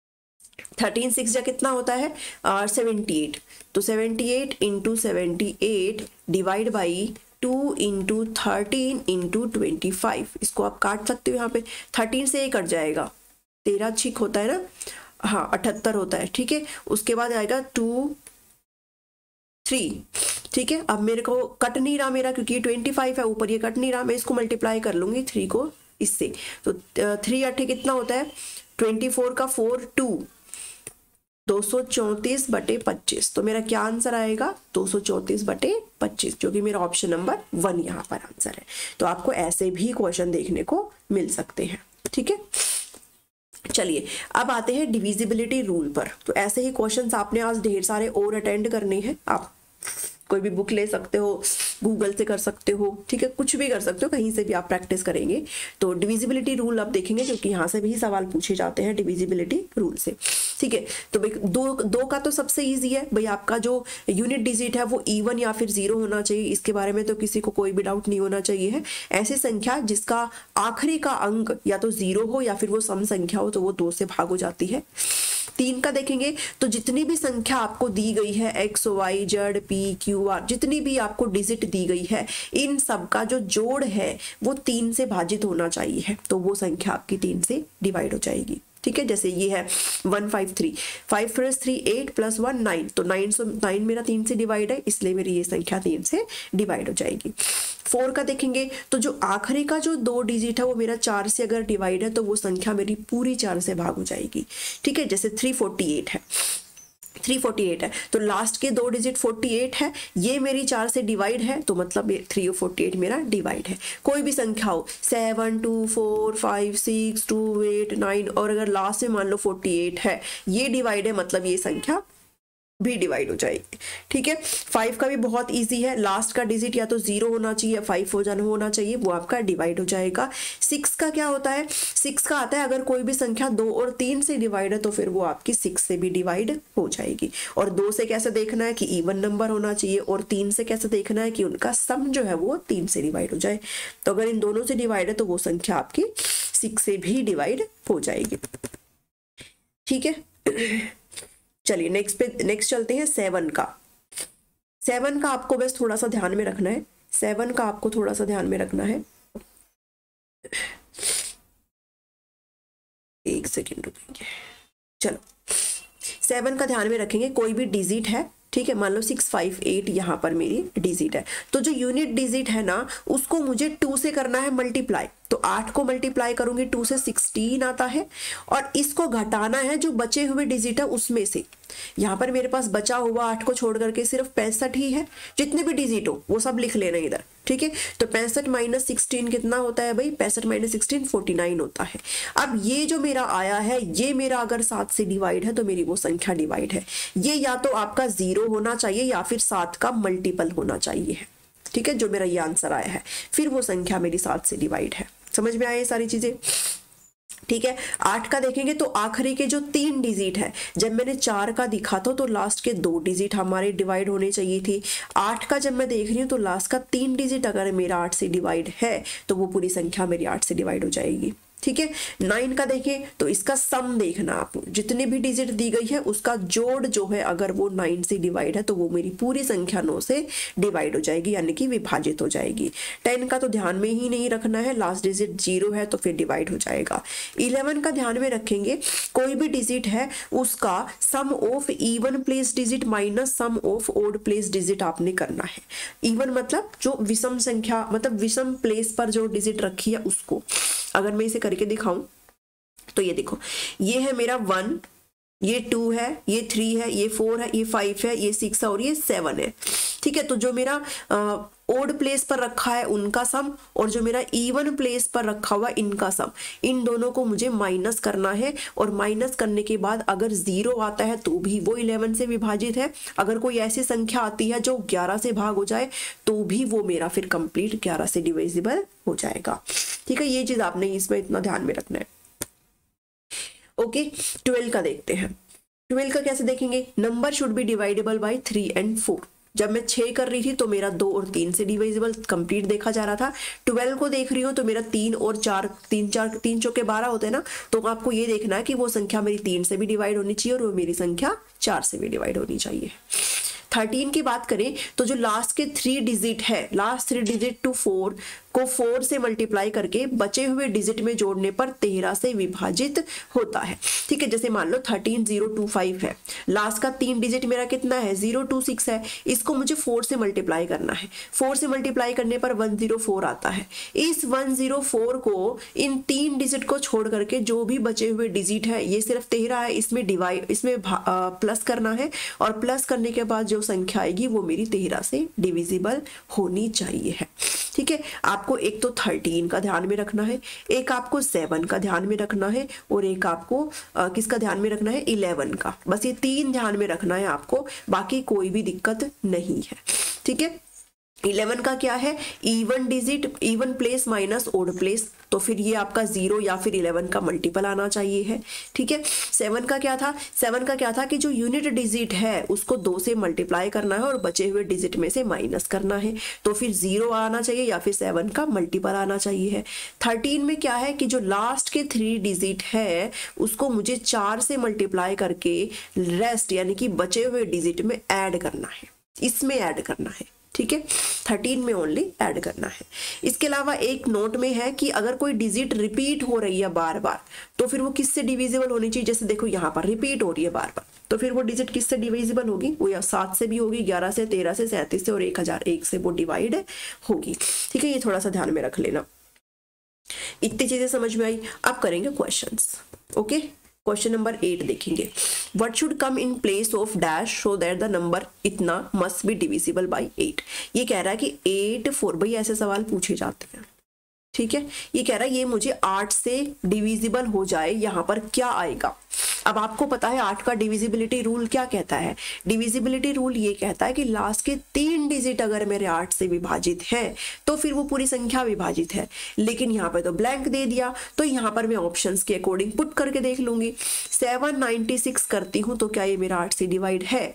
13 6 जा कितना होता है 78, तो 78 into 78 divide by 2 into 13 into 25, इसको आप काट सकते हो, यहाँ पे 13 से ये कट जाएगा, 13 छिक होता है ना, हाँ 78 होता है, ठीक है। उसके बाद आएगा 2 3, ठीक है। अब मेरे को कट नहीं रहा मेरा, क्योंकि ये 25 है ऊपर, ये कट नहीं रहा, मैं इसको मल्टीप्लाई कर लूंगी 3 को इससे। तो 3 8 कितना होता है 24 का 4 2 234/25। तो मेरा क्या आंसर आएगा 234/25, जो कि मेरा ऑप्शन नंबर 1 यहाँ पर आंसर है। तो आपको ऐसे भी क्वेश्चन देखने को मिल सकते हैं, ठीक है। चलिए अब आते हैं डिविजिबिलिटी रूल पर। तो ऐसे ही क्वेश्चंस आपने आज ढेर सारे और अटेंड करने हैं। आप कोई भी बुक ले सकते हो, गूगल से कर सकते हो, ठीक है, कुछ भी कर सकते हो, कहीं से भी आप प्रैक्टिस करेंगे। तो डिविजिबिलिटी रूल आप देखेंगे, क्योंकि यहाँ से भी सवाल पूछे जाते हैं डिविजिबिलिटी रूल से, ठीक है। तो भाई दो का तो सबसे इजी है भाई, आपका जो यूनिट डिजिट है वो इवन या फिर 0 होना चाहिए, इसके बारे में तो किसी को कोई भी डाउट नहीं होना चाहिए है। ऐसी संख्या जिसका आखिरी का अंक या तो 0 हो या फिर वो सम संख्या हो, तो वो 2 से भाग हो जाती है। 3 का देखेंगे तो जितनी भी संख्या आपको दी गई है x y z p q r, जितनी भी आपको डिजिट दी गई है, इन सब का जो जोड़ है वो 3 से भाजित होना चाहिए, तो वो संख्या आपकी 3 से डिवाइड हो जाएगी, ठीक है। जैसे ये है 153, 5 + 3 8 + 1 9, तो 9 मेरा 3 से डिवाइड है, इसलिए मेरी ये संख्या 3 से डिवाइड हो जाएगी। 4 का देखेंगे तो जो आखिरी का जो 2 डिजिट है वो मेरा 4 से अगर डिवाइड है, तो वो संख्या मेरी पूरी 4 से भाग हो जाएगी, ठीक है। जैसे 348 है, 348 है, तो लास्ट के 2 डिजिट 48 है, ये मेरी 4 से डिवाइड है, तो मतलब 348 मेरा डिवाइड है। कोई भी संख्या हो 7 2 4 5 6 2 8 9, और अगर लास्ट में मान लो 48 है, ये डिवाइड है, मतलब ये संख्या भी डिवाइड हो जाएगी, ठीक है। 5 का भी बहुत इजी है, लास्ट का डिजिट या तो 0 होना चाहिए, 5 होना चाहिए, वो आपका डिवाइड हो जाएगा। 6 का क्या होता है, 6 का आता है अगर कोई भी संख्या 2 और 3 से डिवाइड है, तो फिर वो आपकी 6 से भी डिवाइड हो जाएगी। और 2 से कैसे देखना है कि इवन नंबर होना चाहिए, और 3 से कैसे देखना है कि उनका सम जो है वो 3 से डिवाइड हो जाए। तो अगर इन दोनों से डिवाइड है, तो वो संख्या आपकी 6 से भी डिवाइड हो जाएगी, ठीक है। चलिए नेक्स्ट चलते हैं 7 का। 7 का आपको बस थोड़ा सा ध्यान में रखना है, 7 का आपको थोड़ा सा ध्यान में रखना है। एक सेकेंड रुकेंगे, चलो 7 का ध्यान में रखेंगे। कोई भी डिजिट है, ठीक है, मान लो 658 यहाँ पर मेरी डिजिट है, तो जो यूनिट डिजिट है ना, उसको मुझे 2 से करना है मल्टीप्लाई। तो 8 को मल्टीप्लाई करूंगी 2 से 16 आता है, और इसको घटाना है जो बचे हुए डिजिट है उसमें से। यहाँ पर मेरे पास बचा हुआ 8 को छोड़ करके सिर्फ 65 ही है, जितने भी डिजिट हो वो सब लिख लेना इधर, ठीक है। तो 65 - 16 कितना होता है भाई, 65 - 16 49 होता है। अब ये जो मेरा आया है, ये मेरा अगर 7 से डिवाइड है, तो मेरी वो संख्या डिवाइड है। ये या तो आपका 0 होना चाहिए या फिर 7 का मल्टीपल होना चाहिए, ठीक है, जो मेरा ये आंसर आया है, फिर वो संख्या मेरी 7 से डिवाइड है। समझ में आए ये सारी चीजें, ठीक है। 8 का देखेंगे तो आखिरी के जो 3 डिजिट है, जब मैंने 4 का दिखा था तो लास्ट के 2 डिजिट हमारे डिवाइड होने चाहिए थी। 8 का जब मैं देख रही हूँ तो लास्ट का 3 डिजिट अगर मेरा 8 से डिवाइड है, तो वो पूरी संख्या मेरी 8 से डिवाइड हो जाएगी, ठीक है। 9 का देखें तो इसका सम देखना आप, जितने भी डिजिट दी गई है उसका जोड़ जो है अगर वो 9 से डिवाइड है, तो वो मेरी पूरी संख्या 9 से डिवाइड हो जाएगी, यानी कि विभाजित हो जाएगी। 10 का तो ध्यान में ही नहीं रखना है, लास्ट डिजिट 0 है तो फिर डिवाइड हो जाएगा। 11 का ध्यान में रखेंगे, कोई भी डिजिट है उसका sum of even place digit minus sum of odd place digit आपने करना है। इवन मतलब जो विषम संख्या, मतलब विषम प्लेस पर जो डिजिट रखी है उसको। अगर मैं इसे करके दिखाऊं तो ये देखो, ये है मेरा 1, ये 2 है, ये 3 है, ये 4 है, ये 5 है, ये 6 है और ये 7 है, ठीक है। तो जो मेरा ओड प्लेस पर रखा है उनका सम, और जो मेरा इवन प्लेस पर रखा हुआ इनका सम, इन दोनों को मुझे माइनस करना है। और माइनस करने के बाद अगर 0 आता है तो भी वो 11 से विभाजित है। अगर कोई ऐसी संख्या आती है जो 11 से भाग हो जाए, तो भी वो मेरा फिर कंप्लीट 11 से डिविजिबल हो जाएगा, ठीक है। ये चीज आपने इसमें इतना ध्यान में रखना है, ओके। 12 का देखते हैं। 12 का कैसे देखेंगे, number should be dividable by 3 and 4। जब मैं 6 कर रही थी तो मेरा 2 और 3 से डिविजिबल कंप्लीट देखा जा रहा था। 12 को देख रही हूँ तो मेरा 3 और 4, 3 चौके 12 होते हैं ना, तो आपको ये देखना है कि वो संख्या मेरी 3 से भी डिवाइड होनी चाहिए और वो मेरी संख्या 4 से भी डिवाइड होनी चाहिए। 13 की बात करें तो जो लास्ट के 3 डिजिट है, लास्ट 3 डिजिट टू 4 को 4 से मल्टीप्लाई करके बचे हुए डिजिट में जोड़ने पर 13 से विभाजित होता है। ठीक है, जैसे मान लो 13025 है, लास्ट का 3 डिजिट मेरा कितना है 026 है, इसको मुझे 4 से मल्टीप्लाई करना है, 4 से मल्टीप्लाई करने पर 104 आता है। इस 104 को इन 3 डिजिट को छोड़ करके जो भी बचे हुए डिजिट है, ये सिर्फ 13 है, इसमें प्लस करना है और प्लस करने के बाद जो संख्या आएगी वो मेरी 13 से डिविजिबल होनी चाहिए है। ठीक है, आपको एक तो 13 का ध्यान में रखना है, एक आपको 7 का ध्यान में रखना है और एक आपको किसका ध्यान में रखना है 11 का। बस ये 3 ध्यान में रखना है आपको, बाकी कोई भी दिक्कत नहीं है। ठीक है, 11 का क्या है, even digit, even place minus odd place, तो फिर ये आपका 0 या फिर 11 का मल्टीपल आना चाहिए है। ठीक है, 7 का क्या था, 7 का क्या था कि जो यूनिट डिजिट है उसको 2 से मल्टीप्लाई करना है और बचे हुए डिजिट में से माइनस करना है, तो फिर 0 आना चाहिए या फिर 7 का मल्टीपल आना चाहिए है। 13 में क्या है कि जो लास्ट के 3 डिजिट है उसको मुझे 4 से मल्टीप्लाई करके रेस्ट यानी कि बचे हुए डिजिट में ऐड करना है, इसमें ऐड करना है। ठीक है, 13 में ओनली ऐड करना है। इसके अलावा एक नोट में है कि अगर कोई डिजिट रिपीट हो रही है बार बार तो फिर वो किससे डिविजिबल होनी चाहिए। जैसे देखो यहाँ पर रिपीट हो रही है बार बार, तो फिर वो डिजिट किससे डिविजिबल होगी, वो या 7 से भी होगी, 11 से, 13 से, 37 से और 1001 से वो डिवाइड होगी। ठीक है, ये थोड़ा सा ध्यान में रख लेना। इतनी चीजें समझ में आई। अब करेंगे क्वेश्चंस। ओके, क्वेश्चन नंबर 8 देखेंगे। What should come in place of dash so that the number इतना मस्ट बी डिविजिबल बाय 8। ये कह रहा है कि 8 4, भाई ऐसे सवाल पूछे जाते हैं। ठीक है, ये कह रहा है ये मुझे 8 से डिविजिबल हो जाए, यहाँ पर क्या आएगा। अब आपको पता है 8 का डिविजिबिलिटी रूल क्या कहता है। डिविजिबिलिटी रूल ये कहता है कि लास्ट के 3 डिजिट अगर मेरे 8 से विभाजित है तो फिर वो पूरी संख्या विभाजित है, लेकिन यहाँ पे तो ब्लैंक दे दिया, तो यहाँ पर मैं ऑप्शंस के अकॉर्डिंग पुट करके देख लूंगी। 796 करती हूँ तो क्या ये मेरा 8 से डिवाइड है,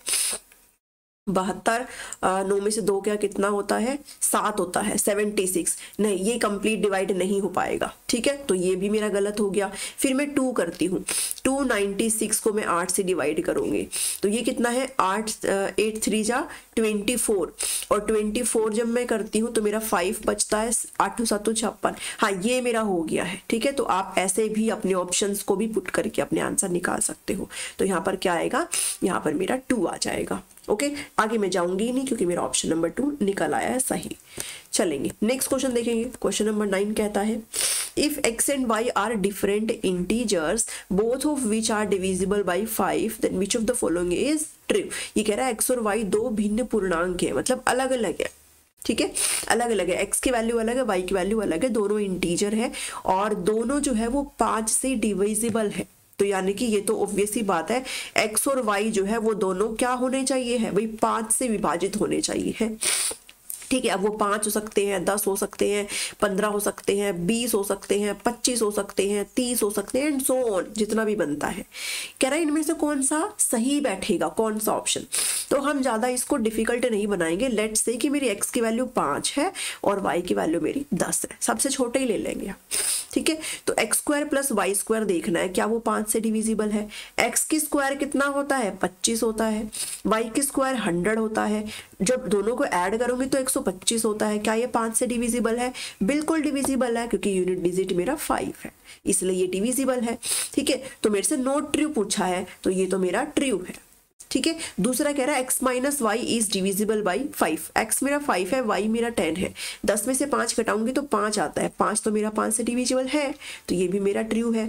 72, 9 में से 2 क्या कितना होता है 7 होता है, 76 नहीं, ये कंप्लीट डिवाइड नहीं हो पाएगा। ठीक है, तो ये भी मेरा गलत हो गया। फिर मैं 2 करती हूँ, 296 को मैं 8 से डिवाइड करूंगी तो ये कितना है 8 8 3 जा 24 और 24 जब मैं करती हूँ तो मेरा 5 बचता है, 8 7 56। हाँ, ये मेरा हो गया है। ठीक है, तो आप ऐसे भी अपने ऑप्शंस को भी पुट करके अपने आंसर निकाल सकते हो। तो यहाँ पर क्या आएगा, यहाँ पर मेरा 2 आ जाएगा। ओके, आगे मैं जाऊंगी नहीं क्योंकि मेरा ऑप्शन नंबर 2 निकल आया है सही। चलेंगे नेक्स्ट क्वेश्चन देखेंगे। क्वेश्चन नंबर 9 कहता है if x and y are different integers both of which are divisible by 5 then which of the following is true। ये कह रहा है x और y दो भिन्न पूर्णांक है, मतलब अलग अलग है। ठीक है, अलग अलग है, x की वैल्यू अलग है, y की वैल्यू अलग है, दोनों इंटीजर है और दोनों जो है वो 5 से डिविजिबल है। तो यानी कि ये तो ऑब्वियस ही बात है, x और y जो है वो दोनों क्या होने चाहिए है, वही 5 से विभाजित होने चाहिए है। ठीक है, अब वो 5 हो सकते हैं, 10 हो सकते हैं, 15 हो सकते हैं, 20 हो सकते हैं, 25 हो सकते हैं, 30 हो सकते हैं एंड सो ऑन, जितना भी बनता है। कह रहा है इनमें से कौन सा सही बैठेगा, कौन सा ऑप्शन। तो हम ज्यादा इसको डिफिकल्ट नहीं बनाएंगे। लेट्स से कि मेरी x की वैल्यू 5 है और y की वैल्यू मेरी 10 है, सबसे छोटे ही ले लेंगे। ठीक है, तो x square plus y square देखना है क्या वो 5 से डिविजिबल है। x की स्क्वायर कितना होता है 25 होता है, y की स्क्वायर 100 होता है, जब दोनों को ऐड करूंगी तो 125 होता है। क्या ये 5 से डिविजिबल है, बिल्कुल डिविजिबल है क्योंकि यूनिट डिजिट मेरा 5 है, इसलिए ये डिविजिबल है। ठीक है, तो मेरे से नॉट ट्रू पूछा है तो ये तो मेरा ट्रू है। ठीक है, दूसरा कह रहा है x minus y is divisible by 5। x मेरा 5 है, y मेरा 10 है, 10 में से 5 घटाऊंगी तो 5 आता है, 5 तो मेरा 5 से डिविजिबल है, तो ये भी मेरा ट्रू है।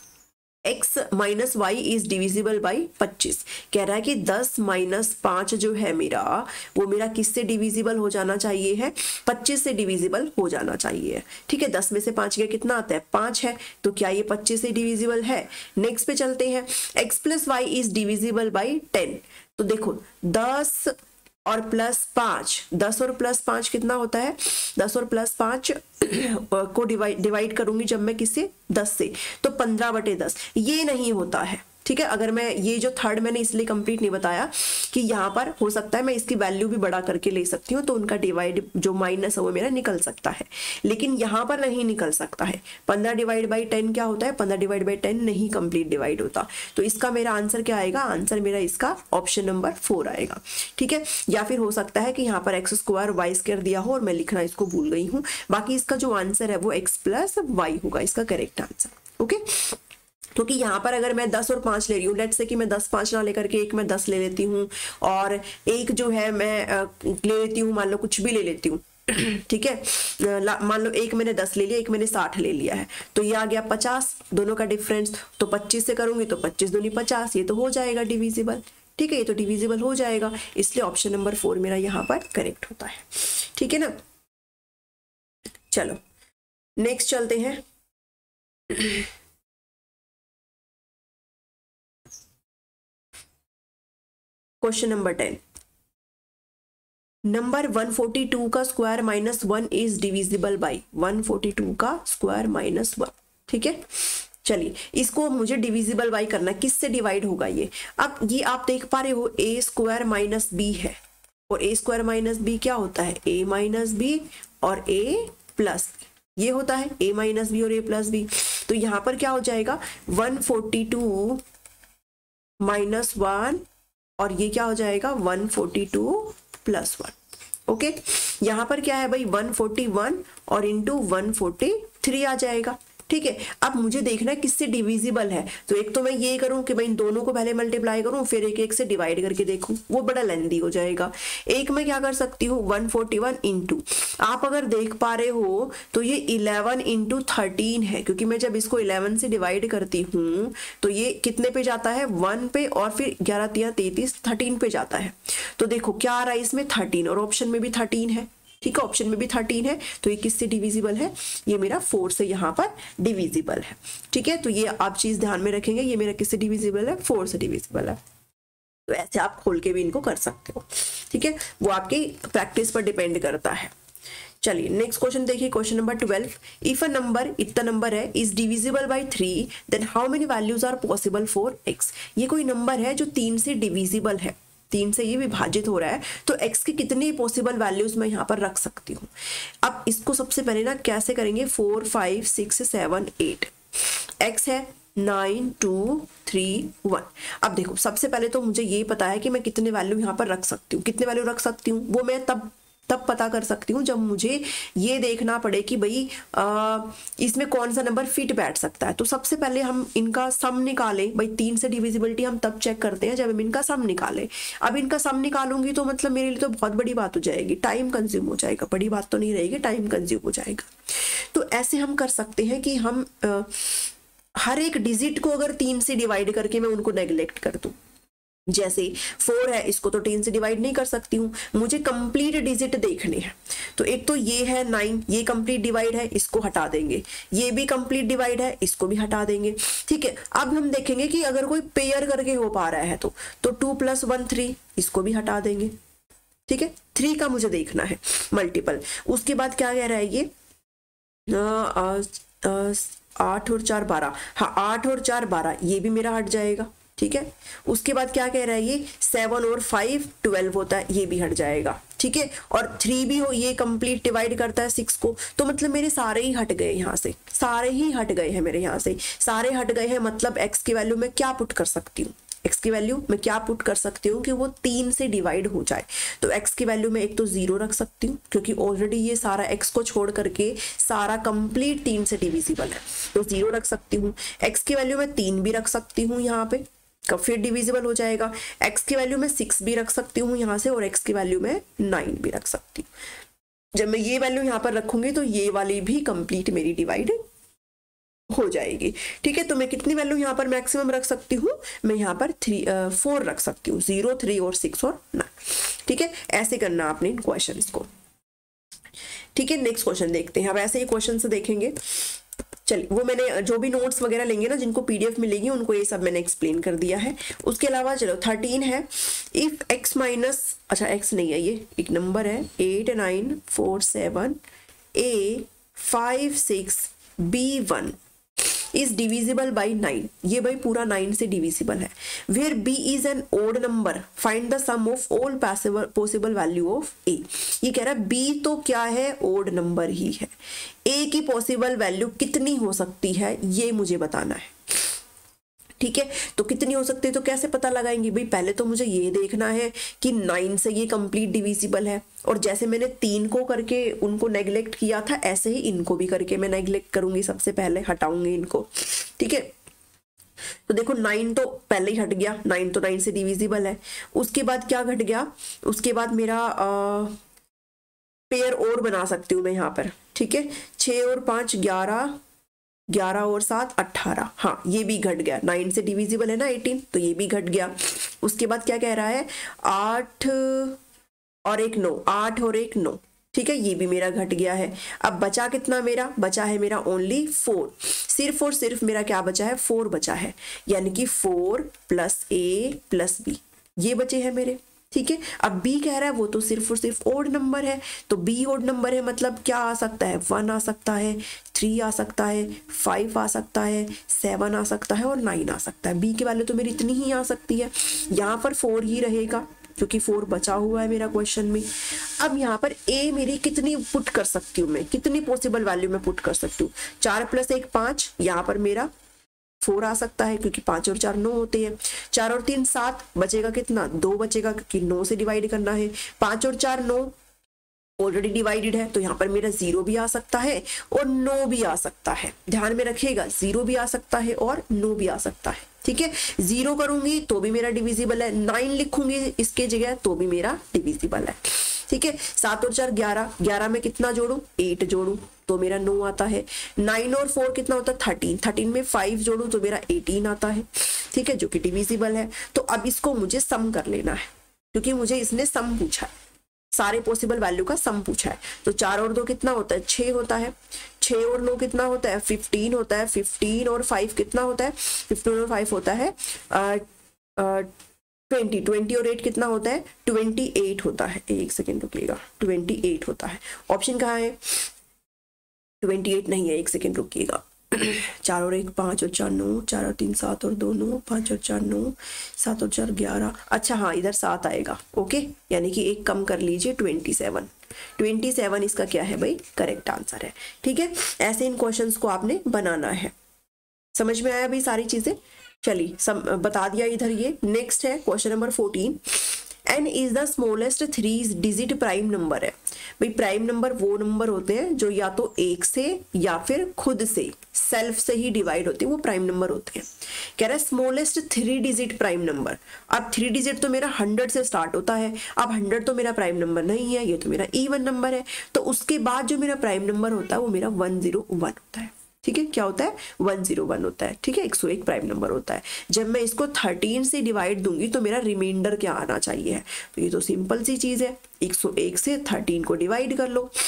x minus y is divisible by 25। कह रहा है कि 10 माइनस 5 जो है मेरा वो मेरा किससे डिविजिबल हो जाना चाहिए है, 25 से डिविजिबल हो जाना चाहिए। ठीक है, 10 में से 5 का कितना आता है 5 है, तो क्या ये 25 से डिविजिबल है। नेक्स्ट पे चलते हैं, x plus y is divisible by 10। तो देखो 10 और प्लस 5, 10 और प्लस 5 कितना होता है, 10 और प्लस 5 को डिवाइड करूंगी जब मैं किससे 10 से, तो 15/10। ये नहीं होता है, ठीक है। अगर मैं ये जो थर्ड मैंने इसलिए कंप्लीट नहीं बताया कि यहाँ पर हो सकता है मैं इसकी वैल्यू भी बड़ा करके ले सकती हूँ, तो उनका डिवाइड जो माइनस है वो मेरा निकल सकता है, लेकिन यहाँ पर नहीं निकल सकता है। 15 डिवाइड बाई 10 क्या होता है, 15 डिवाइड बाई 10 नहीं कंप्लीट डिवाइड होता। तो इसका मेरा आंसर क्या आएगा, आंसर मेरा इसका ऑप्शन नंबर 4 आएगा। ठीक है, या फिर हो सकता है कि यहाँ पर एक्स स्क्वायर वाई स्क्वायर दिया हो और मैं लिखना इसको भूल गई हूँ। बाकी इसका जो आंसर है वो एक्स प्लस वाई होगा इसका करेक्ट आंसर। ओके, क्योंकि यहाँ पर अगर मैं 10 और 5 ले रही हूँ, लेट्स से कि मैं 10 5 ना लेकर के एक मैं 10 ले लेती हूँ, और एक जो है मैं ले लेती हूँ, मान लो कुछ भी ले लेती हूँ, ठीक है, मान लो एक मैंने 10 ले लिया, एक मैंने 60 ले लिया है, तो ये आ गया 50, दोनों का डिफरेंस। तो 25 से करूंगी तो 25 दूनी 50, ये तो हो जाएगा डिविजिबल। ठीक है, ये तो डिविजिबल हो जाएगा, इसलिए ऑप्शन नंबर 4 मेरा यहाँ पर करेक्ट होता है। ठीक है ना, चलो नेक्स्ट चलते हैं। क्वेश्चन नंबर 10, नंबर 142 का square minus 1 is divisible by 142 का स्क्वायर माइनस 1। ठीक है, चलिए इसको मुझे डिविजिबल बाई करना, किससे डिवाइड होगा ये। अब ये आप देख पा रहे हो ए स्क्वायर माइनस बी है, और ए स्क्वायर माइनस बी क्या होता है, ए माइनस बी और ए प्लस बी, ये होता है ए माइनस बी और ए प्लस बी। तो यहाँ पर क्या हो जाएगा 142 माइनस 1, और ये क्या हो जाएगा 142 प्लस 1। ओके, यहाँ पर क्या है भाई 141 और इंटू 143 आ जाएगा। ठीक है, अब मुझे देखना है किससे डिविजिबल है। तो एक तो मैं ये करूं कि भाई इन दोनों को पहले मल्टीप्लाई करूं, फिर एक एक से डिवाइड करके देखूं, वो बड़ा लेंदी हो जाएगा। एक मैं क्या कर सकती हूँ 141 इंटू, आप अगर देख पा रहे हो तो ये 11 इंटू 13 है, क्योंकि मैं जब इसको 11 से डिवाइड करती हूँ तो ये कितने पे जाता है 1 पे, और फिर 11 3 33 13 पे जाता है। तो देखो क्या आ रहा है इसमें 13, और ऑप्शन में भी 13 है। ठीक है, ऑप्शन में भी 13 है, तो ये किससे डिविजिबल है, ये मेरा 4 से यहाँ पर डिविजिबल है। ठीक है, तो ये आप चीज ध्यान में रखेंगे, ये मेरा किससे डिविजिबल है, 4 से डिविजिबल है। तो ऐसे आप खोल के भी इनको कर सकते हो। ठीक है, वो आपकी प्रैक्टिस पर डिपेंड करता है। चलिए नेक्स्ट क्वेश्चन देखिए, question number 12, if a number, इतना नंबर है, is divisible by 3 then how many values are possible for x। ये कोई नंबर है जो 3 से डिविजिबल है, 3 से ये विभाजित हो रहा है, तो x की कितनी पॉसिबल वैल्यूज मैं यहाँ पर रख सकती हूँ। अब इसको सबसे पहले ना कैसे करेंगे, 4 5 6 7 8, x है 9 2 3 1। अब देखो सबसे पहले तो मुझे ये पता है कि मैं कितने वैल्यू यहाँ पर रख सकती हूँ, कितने वैल्यू रख सकती हूँ, वो मैं तब पता कर सकती हूँ जब मुझे ये देखना पड़े कि भाई इसमें कौन सा नंबर फिट बैठ सकता है। तो सबसे पहले हम इनका सम निकालें, भाई 3 से डिविजिबिलिटी हम तब चेक करते हैं जब हम इनका सम निकालें। अब इनका सम निकालूंगी तो मतलब मेरे लिए तो बहुत बड़ी बात हो जाएगी, टाइम कंज्यूम हो जाएगा, बड़ी बात तो नहीं रहेगी, टाइम कंज्यूम हो जाएगा। तो ऐसे हम कर सकते हैं कि हम हर एक डिजिट को अगर 3 से डिवाइड करके मैं उनको नेग्लेक्ट कर दूं, जैसे 4 है, इसको तो 10 से डिवाइड नहीं कर सकती हूँ, मुझे कंप्लीट डिजिट देखने हैं। तो एक तो ये है 9, ये कंप्लीट डिवाइड है, इसको हटा देंगे, ये भी कंप्लीट डिवाइड है, इसको भी हटा देंगे। ठीक है, अब हम देखेंगे कि अगर कोई पेयर करके हो पा रहा है तो 2 + 1 3, इसको भी हटा देंगे। ठीक है, 3 का मुझे देखना है मल्टीपल। उसके बाद क्या कह रहा है ये 8 और 4 12, हाँ 8 और 4 12, ये भी मेरा हट जाएगा। ठीक है, उसके बाद क्या कह रहा है ये 7 और 5 12 होता है, ये भी हट जाएगा। ठीक है, और 3 भी हो, ये कंप्लीट डिवाइड करता है 6 को, तो मतलब मेरे सारे ही हट गए, यहाँ से सारे ही हट गए हैं मेरे, यहाँ से सारे हट गए हैं। मतलब x की वैल्यू मैं क्या पुट कर सकती हूँ, x की वैल्यू मैं क्या पुट कर सकती हूँ कि वो 3 से डिवाइड हो जाए। तो x की वैल्यू मैं एक तो 0 रख सकती हूँ, क्योंकि ऑलरेडी ये सारा x को छोड़ करके सारा कंप्लीट 3 से डिविजिबल है, तो 0 रख सकती हूँ। x की वैल्यू मैं 3 भी रख सकती हूँ यहाँ पे, कब फिर डिविजिबल हो जाएगा। x की वैल्यू मैं 6 भी रख सकती हूँ यहाँ से, और x की वैल्यू मैं 9 भी रख सकती हूँ। जब मैं ये वैल्यू यहाँ पर रखूंगी तो ये वाली भी कंप्लीट मेरी डिवाइड हो जाएगी। ठीक है, तो मैं कितनी वैल्यू यहाँ पर मैक्सिमम रख सकती हूँ, मैं यहाँ पर 4 रख सकती हूँ, 0 3 और 6 और 9। ठीक है, ऐसे करना आपने इन क्वेश्चन को। ठीक है, नेक्स्ट क्वेश्चन देखते हैं। अब ऐसे ही क्वेश्चन से देखेंगे। चलिए, वो मैंने जो भी नोट्स वगैरह लेंगे ना, जिनको PDF मिलेगी उनको ये सब मैंने एक्सप्लेन कर दिया है। उसके अलावा चलो 13 है, इफ x माइनस, अच्छा x नहीं है, ये एक नंबर है, 8 9 4 7 A 5 6 B 1। Is divisible by 9, ये भाई पूरा 9 से डिविजिबल है। Where b is an odd number find the sum of all possible value of a. ये कह रहा है बी तो क्या है, ओड नंबर ही है, ए की पॉसिबल वैल्यू कितनी हो सकती है ये मुझे बताना है। ठीक है, तो कितनी हो सकती है तो कैसे पता लगाएंगे भाई, पहले तो मुझे ये देखना है कि 9 से ये कंप्लीट डिविजिबल है, और जैसे मैंने 3 को करके उनको नेग्लेक्ट किया था ऐसे ही इनको भी करके मैं नेग्लेक्ट करूंगी, सबसे पहले हटाऊंगी इनको। ठीक है, तो देखो 9 तो पहले ही हट गया, 9 तो 9 से डिविजिबल है। उसके बाद क्या घट गया, उसके बाद मेरा पेयर और बना सकती हूँ मैं यहाँ पर। ठीक है, 6 और 5 11, 11 और 7 18, हाँ ये भी घट गया, 9 से डिविजिबल है ना 18, तो ये भी घट गया। उसके बाद क्या कह रहा है, 8 और 1 9, 8 और 1 9, ठीक है ये भी मेरा घट गया है। अब बचा कितना मेरा, बचा है मेरा ओनली 4, सिर्फ और सिर्फ मेरा क्या बचा है, 4 बचा है, यानी कि 4 प्लस ए प्लस बी, ये बचे हैं मेरे। ठीक है, अब बी कह रहा है वो तो सिर्फ और सिर्फ ओड नंबर है, तो बी ओड नंबर है मतलब क्या आ सकता है, 1 आ सकता है, 3 आ सकता है, 5 आ सकता है, 7 आ सकता है और 9 आ सकता है। बी की वैल्यू तो मेरी इतनी ही आ सकती है, यहाँ पर 4 ही रहेगा क्योंकि 4 बचा हुआ है मेरा क्वेश्चन में। अब यहाँ पर ए मेरी कितनी पुट कर सकती हूँ मैं, कितनी पॉसिबल वैल्यू में पुट कर सकती हूँ, 4 प्लस 1 5, यहाँ पर मेरा 4 आ सकता है क्योंकि 5 और 4 9 होते हैं, 4 और 3 7, बचेगा कितना, 2 बचेगा क्योंकि 9 से डिवाइड करना है, 5 और 4 9 ऑलरेडी डिवाइडेड है, तो यहाँ पर मेरा 0 भी आ सकता है और 9 भी आ सकता है। ध्यान में रखिएगा 0 भी आ सकता है और 9 भी आ सकता है। ठीक है, 0 करूंगी तो भी मेरा डिविजिबल है, 9 लिखूंगी इसके जगह तो भी मेरा डिविजिबल है। ठीक है, 7 और 4 11, 11 में कितना जोड़ू, 8 जोड़ू तो मेरा 9 आता है। 9 और 4 कितना होता है 13, 13 में 5 जोड़ू तो मेरा 18 आता है। ठीक है, जो कि डिविजिबल है। तो अब इसको मुझे सम कर लेना है क्योंकि मुझे इसने सम पूछा है, सारे पॉसिबल वैल्यू का सम पूछा है। तो 4 और 2 कितना होता है, 6 होता है, 6 और 9 कितना होता है, 15 होता है, 15 और 5 कितना होता है, 15 और 5 होता है 20, 20 और 8 कितना होता है, 28 होता है। एक सेकेंड रुकिएगा, 28 होता है। ऑप्शन कहाँ है, 28 नहीं है, एक सेकेंड रुकिएगा। 4 और 1 5 और 4 9, 4 और 3 7 और 2 9, 5 और 4 9, 7 और 4 11, अच्छा हाँ इधर 7 आएगा। ओके, यानी कि एक कम कर लीजिए, 27 इसका क्या है भाई, करेक्ट आंसर है। ठीक है, ऐसे इन क्वेश्चंस को आपने बनाना है। समझ में आया भाई सारी चीजें, चलिए बता दिया इधर। ये नेक्स्ट है question number 14, n is the smallest 3 digit prime number है। भाई प्राइम नंबर वो नंबर होते हैं जो या तो 1 से या फिर खुद से सेल्फ से ही डिवाइड होते हैं, वो प्राइम नंबर होते हैं। कह रहा है स्मॉलेस्ट 3 डिजिट प्राइम नंबर। अब 3 डिजिट तो मेरा 100 से स्टार्ट होता है, अब 100 तो मेरा प्राइम नंबर नहीं है, ये तो मेरा इवन नंबर है, तो उसके बाद जो मेरा प्राइम नंबर होता है वो मेरा 101 होता है। ठीक है, क्या होता है, 101 होता है। ठीक है, 101 प्राइम नंबर होता है। जब मैं इसको 13 से डिवाइड दूंगी तो मेरा रिमाइंडर क्या आना चाहिए, तो ये तो सिंपल सी चीज है, 101 से 13 को डिवाइड कर लो।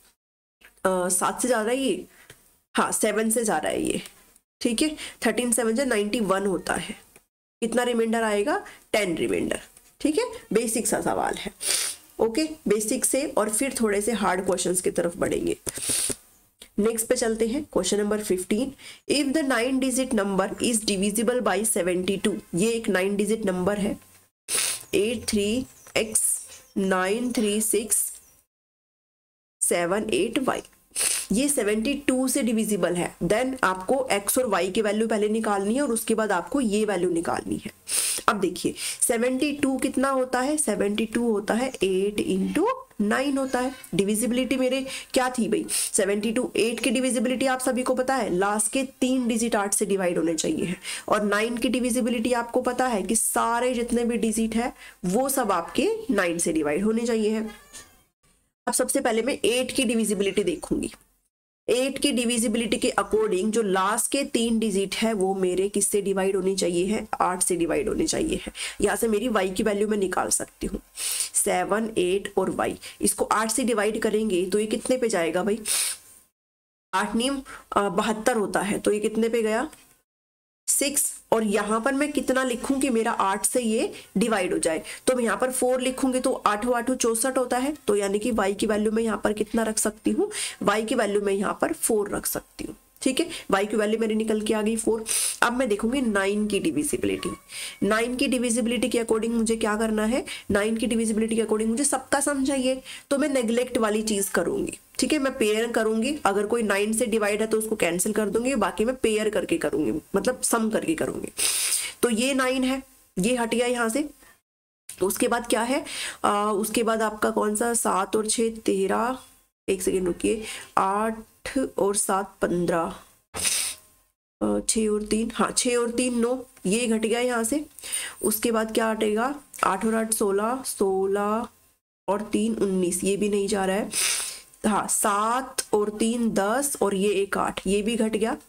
7 से जा रहा है ये, हाँ 7 से जा रहा है ये। ठीक है, 13 7 से 91 होता है, कितना रिमाइंडर आएगा, 10 रिमाइंडर। ठीक है, बेसिक सा सवाल है। ओके, बेसिक से और फिर थोड़े से हार्ड क्वेश्चंस की तरफ बढ़ेंगे। नेक्स्ट पे चलते हैं, question number 15, if the 9 digit number is divisible by 72, ये एक 9 डिजिट नंबर है, 83x93678y, ये 72 से डिविजिबल है। देन आपको x और y की वैल्यू पहले निकालनी है और उसके बाद आपको ये वैल्यू निकालनी है। अब देखिए 72 कितना होता है, 72 होता है 8 × 9 होता है। डिविजिबिलिटी मेरे क्या थी भाई, 72 8 की डिविजिबिलिटी आप सभी को पता है, लास्ट के 3 डिजिट 8 से डिवाइड होने चाहिए है, और 9 की डिविजिबिलिटी आपको पता है कि सारे जितने भी डिजिट है वो सब आपके 9 से डिवाइड होने चाहिए है। अब सबसे पहले मैं 8 की डिविजिबिलिटी देखूंगी। 8 की डिविजिबिलिटी के अकॉर्डिंग जो लास्ट के 3 डिजिट है वो मेरे किससे डिवाइड होनी चाहिए है, 8 से डिवाइड होने चाहिए है। यहाँ से मेरी y की वैल्यू मैं निकाल सकती हूँ, 7 8 और y, इसको 8 से डिवाइड करेंगे तो ये कितने पे जाएगा भाई, 8 नीम 72 होता है, तो ये कितने पे गया, 6। और यहाँ पर मैं कितना लिखूं कि मेरा 8 से ये डिवाइड हो जाए, तो मैं यहाँ पर 4 लिखूंगी तो 8 8 64 होता है, तो यानी कि y की वैल्यू मैं यहाँ पर कितना रख सकती हूँ, y की वैल्यू मैं यहाँ पर 4 रख सकती हूँ। ठीक है, y की वैल्यू मेरी निकल के आ गई 4। अब मैं देखूंगी 9 की डिविजिबिलिटी। 9 की डिविजिबिलिटी के अकॉर्डिंग मुझे क्या करना है, 9 की डिविजिबिलिटी के अकॉर्डिंग मुझे सबका सम चाहिए, तो मैं नेग्लेक्ट वाली चीज करूंगी। ठीक है, मैं पेयर करूंगी, अगर कोई 9 से डिवाइड है तो उसको कैंसिल कर दूंगी, बाकी मैं पेयर करके करूंगी, मतलब सम करके करूंगी। तो ये 9 है, ये हट गया यहाँ से। तो उसके बाद क्या है, उसके बाद आपका कौन सा, 7 और 6 13, एक सेकेंड रुकिए, 8 और 7 15, 6 और 3, हाँ 6 और 3 9, ये घट गया यहाँ से। उसके बाद क्या हटेगा, 8 और 8 16, 16 और 3 19, ये भी नहीं जा रहा है। हाँ 7 और 3 10 और ये एक 8, ये भी घट गया।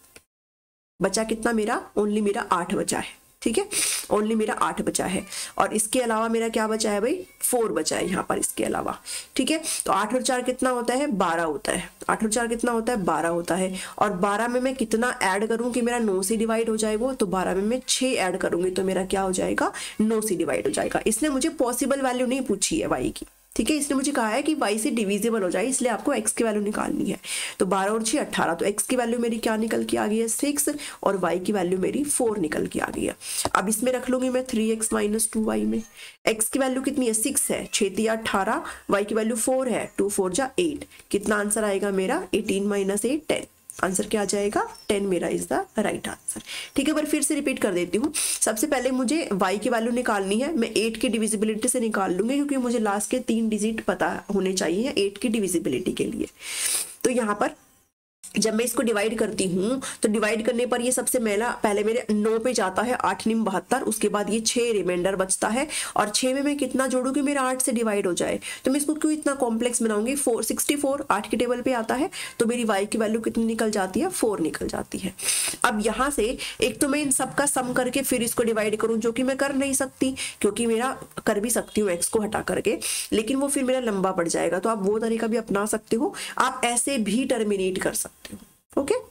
बचा कितना मेरा, ओनली मेरा 8 बचा है। ठीक है, ओनली मेरा 8 बचा है। और इसके अलावा मेरा क्या बचा है भाई, 4 बचा है यहाँ पर इसके अलावा। ठीक है, तो 8 और 4 कितना होता है, 12 होता है। 8 और 4 कितना होता है, 12 होता है। और 12 में मैं कितना ऐड करूं कि मेरा 9 से डिवाइड हो जाए वो, तो 12 में मैं 6 ऐड करूंगी तो मेरा क्या हो जाएगा, 9 से डिवाइड हो जाएगा। इसने मुझे पॉसिबल वैल्यू नहीं पूछी है y की। ठीक है, इसने मुझे कहा है कि y से डिविजिबल हो जाए, इसलिए आपको x की वैल्यू निकालनी है। तो 12 और 6 18, तो x की वैल्यू मेरी क्या निकल के आ गई है, 6, और y की वैल्यू मेरी 4 निकल के आ गई है। अब इसमें रख लूंगी मैं 3x माइनस 2y में। x की वैल्यू कितनी है, 6 है, 6 3 18, y की वैल्यू 4 है, 2 4 जा 8, कितना आंसर आएगा मेरा, 18 माइनस 8 10। आंसर क्या आ जाएगा, 10 मेरा इज द राइट आंसर। ठीक है, पर फिर से रिपीट कर देती हूँ। सबसे पहले मुझे y की वैल्यू निकालनी है, मैं 8 की डिविजिबिलिटी से निकाल लूंगी, क्योंकि मुझे लास्ट के 3 डिजिट पता होने चाहिए 8 की डिविजिबिलिटी के लिए। तो यहाँ पर जब मैं इसको डिवाइड करती हूँ तो डिवाइड करने पर ये सबसे पहले मेरे 9 पे जाता है, 8 9 72, उसके बाद ये 6 रिमाइंडर बचता है, और 6 में मैं कितना जोड़ू कि मेरा 8 से डिवाइड हो जाए। तो मैं इसको क्यों इतना कॉम्प्लेक्स बनाऊंगी, 64 8 के टेबल पे आता है, तो मेरी y की वैल्यू कितनी निकल जाती है, 4 निकल जाती है। अब यहाँ से एक तो मैं इन सबका सम करके फिर इसको डिवाइड करूँ, जो कि मैं कर नहीं सकती, क्योंकि मेरा कर भी सकती हूँ x को हटा करके, लेकिन वो फिर मेरा लंबा पड़ जाएगा। तो आप वो तरीका भी अपना सकते हो, आप ऐसे भी टर्मिनेट कर सकते हो। ओके,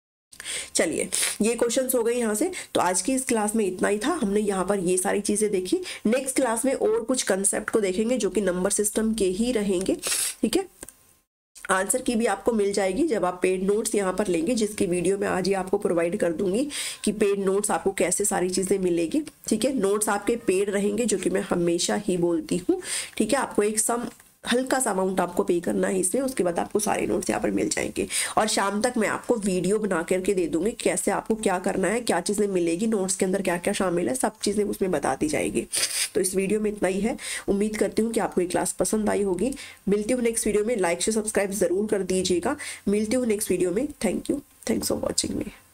चलिए ये क्वेश्चंस हो गए यहाँ से। तो आज की इस क्लास में इतना ही था, हमने यहाँ पर ये सारी चीजें देखी। नेक्स्ट क्लास में और कुछ कंसेप्ट को देखेंगे जो कि नंबर सिस्टम के ही रहेंगे। ठीक है, आंसर की भी आपको मिल जाएगी जब आप पेड नोट्स यहाँ पर लेंगे, जिसकी वीडियो मैं आज ही आपको प्रोवाइड कर दूंगी कि पेड नोट्स आपको कैसे सारी चीजें मिलेगी। ठीक है, नोट्स आपके पेड रहेंगे, जो कि मैं हमेशा ही बोलती हूँ। ठीक है, आपको एक सम हल्का सा अमाउंट आपको पे करना है इसमें, उसके बाद आपको सारे नोट्स यहाँ पर मिल जाएंगे। और शाम तक मैं आपको वीडियो बना करके दे दूंगी कैसे आपको क्या करना है, क्या चीज़ें मिलेगी, नोट्स के अंदर क्या क्या शामिल है, सब चीज़ें उसमें बता दी जाएगी। तो इस वीडियो में इतना ही है। उम्मीद करती हूँ कि आपको ये क्लास पसंद आई होगी। मिलती हूँ नेक्स्ट वीडियो में, लाइक से सब्सक्राइब जरूर कर दीजिएगा। मिलती हूँ नेक्स्ट वीडियो में। Thank you, thanks for watching me.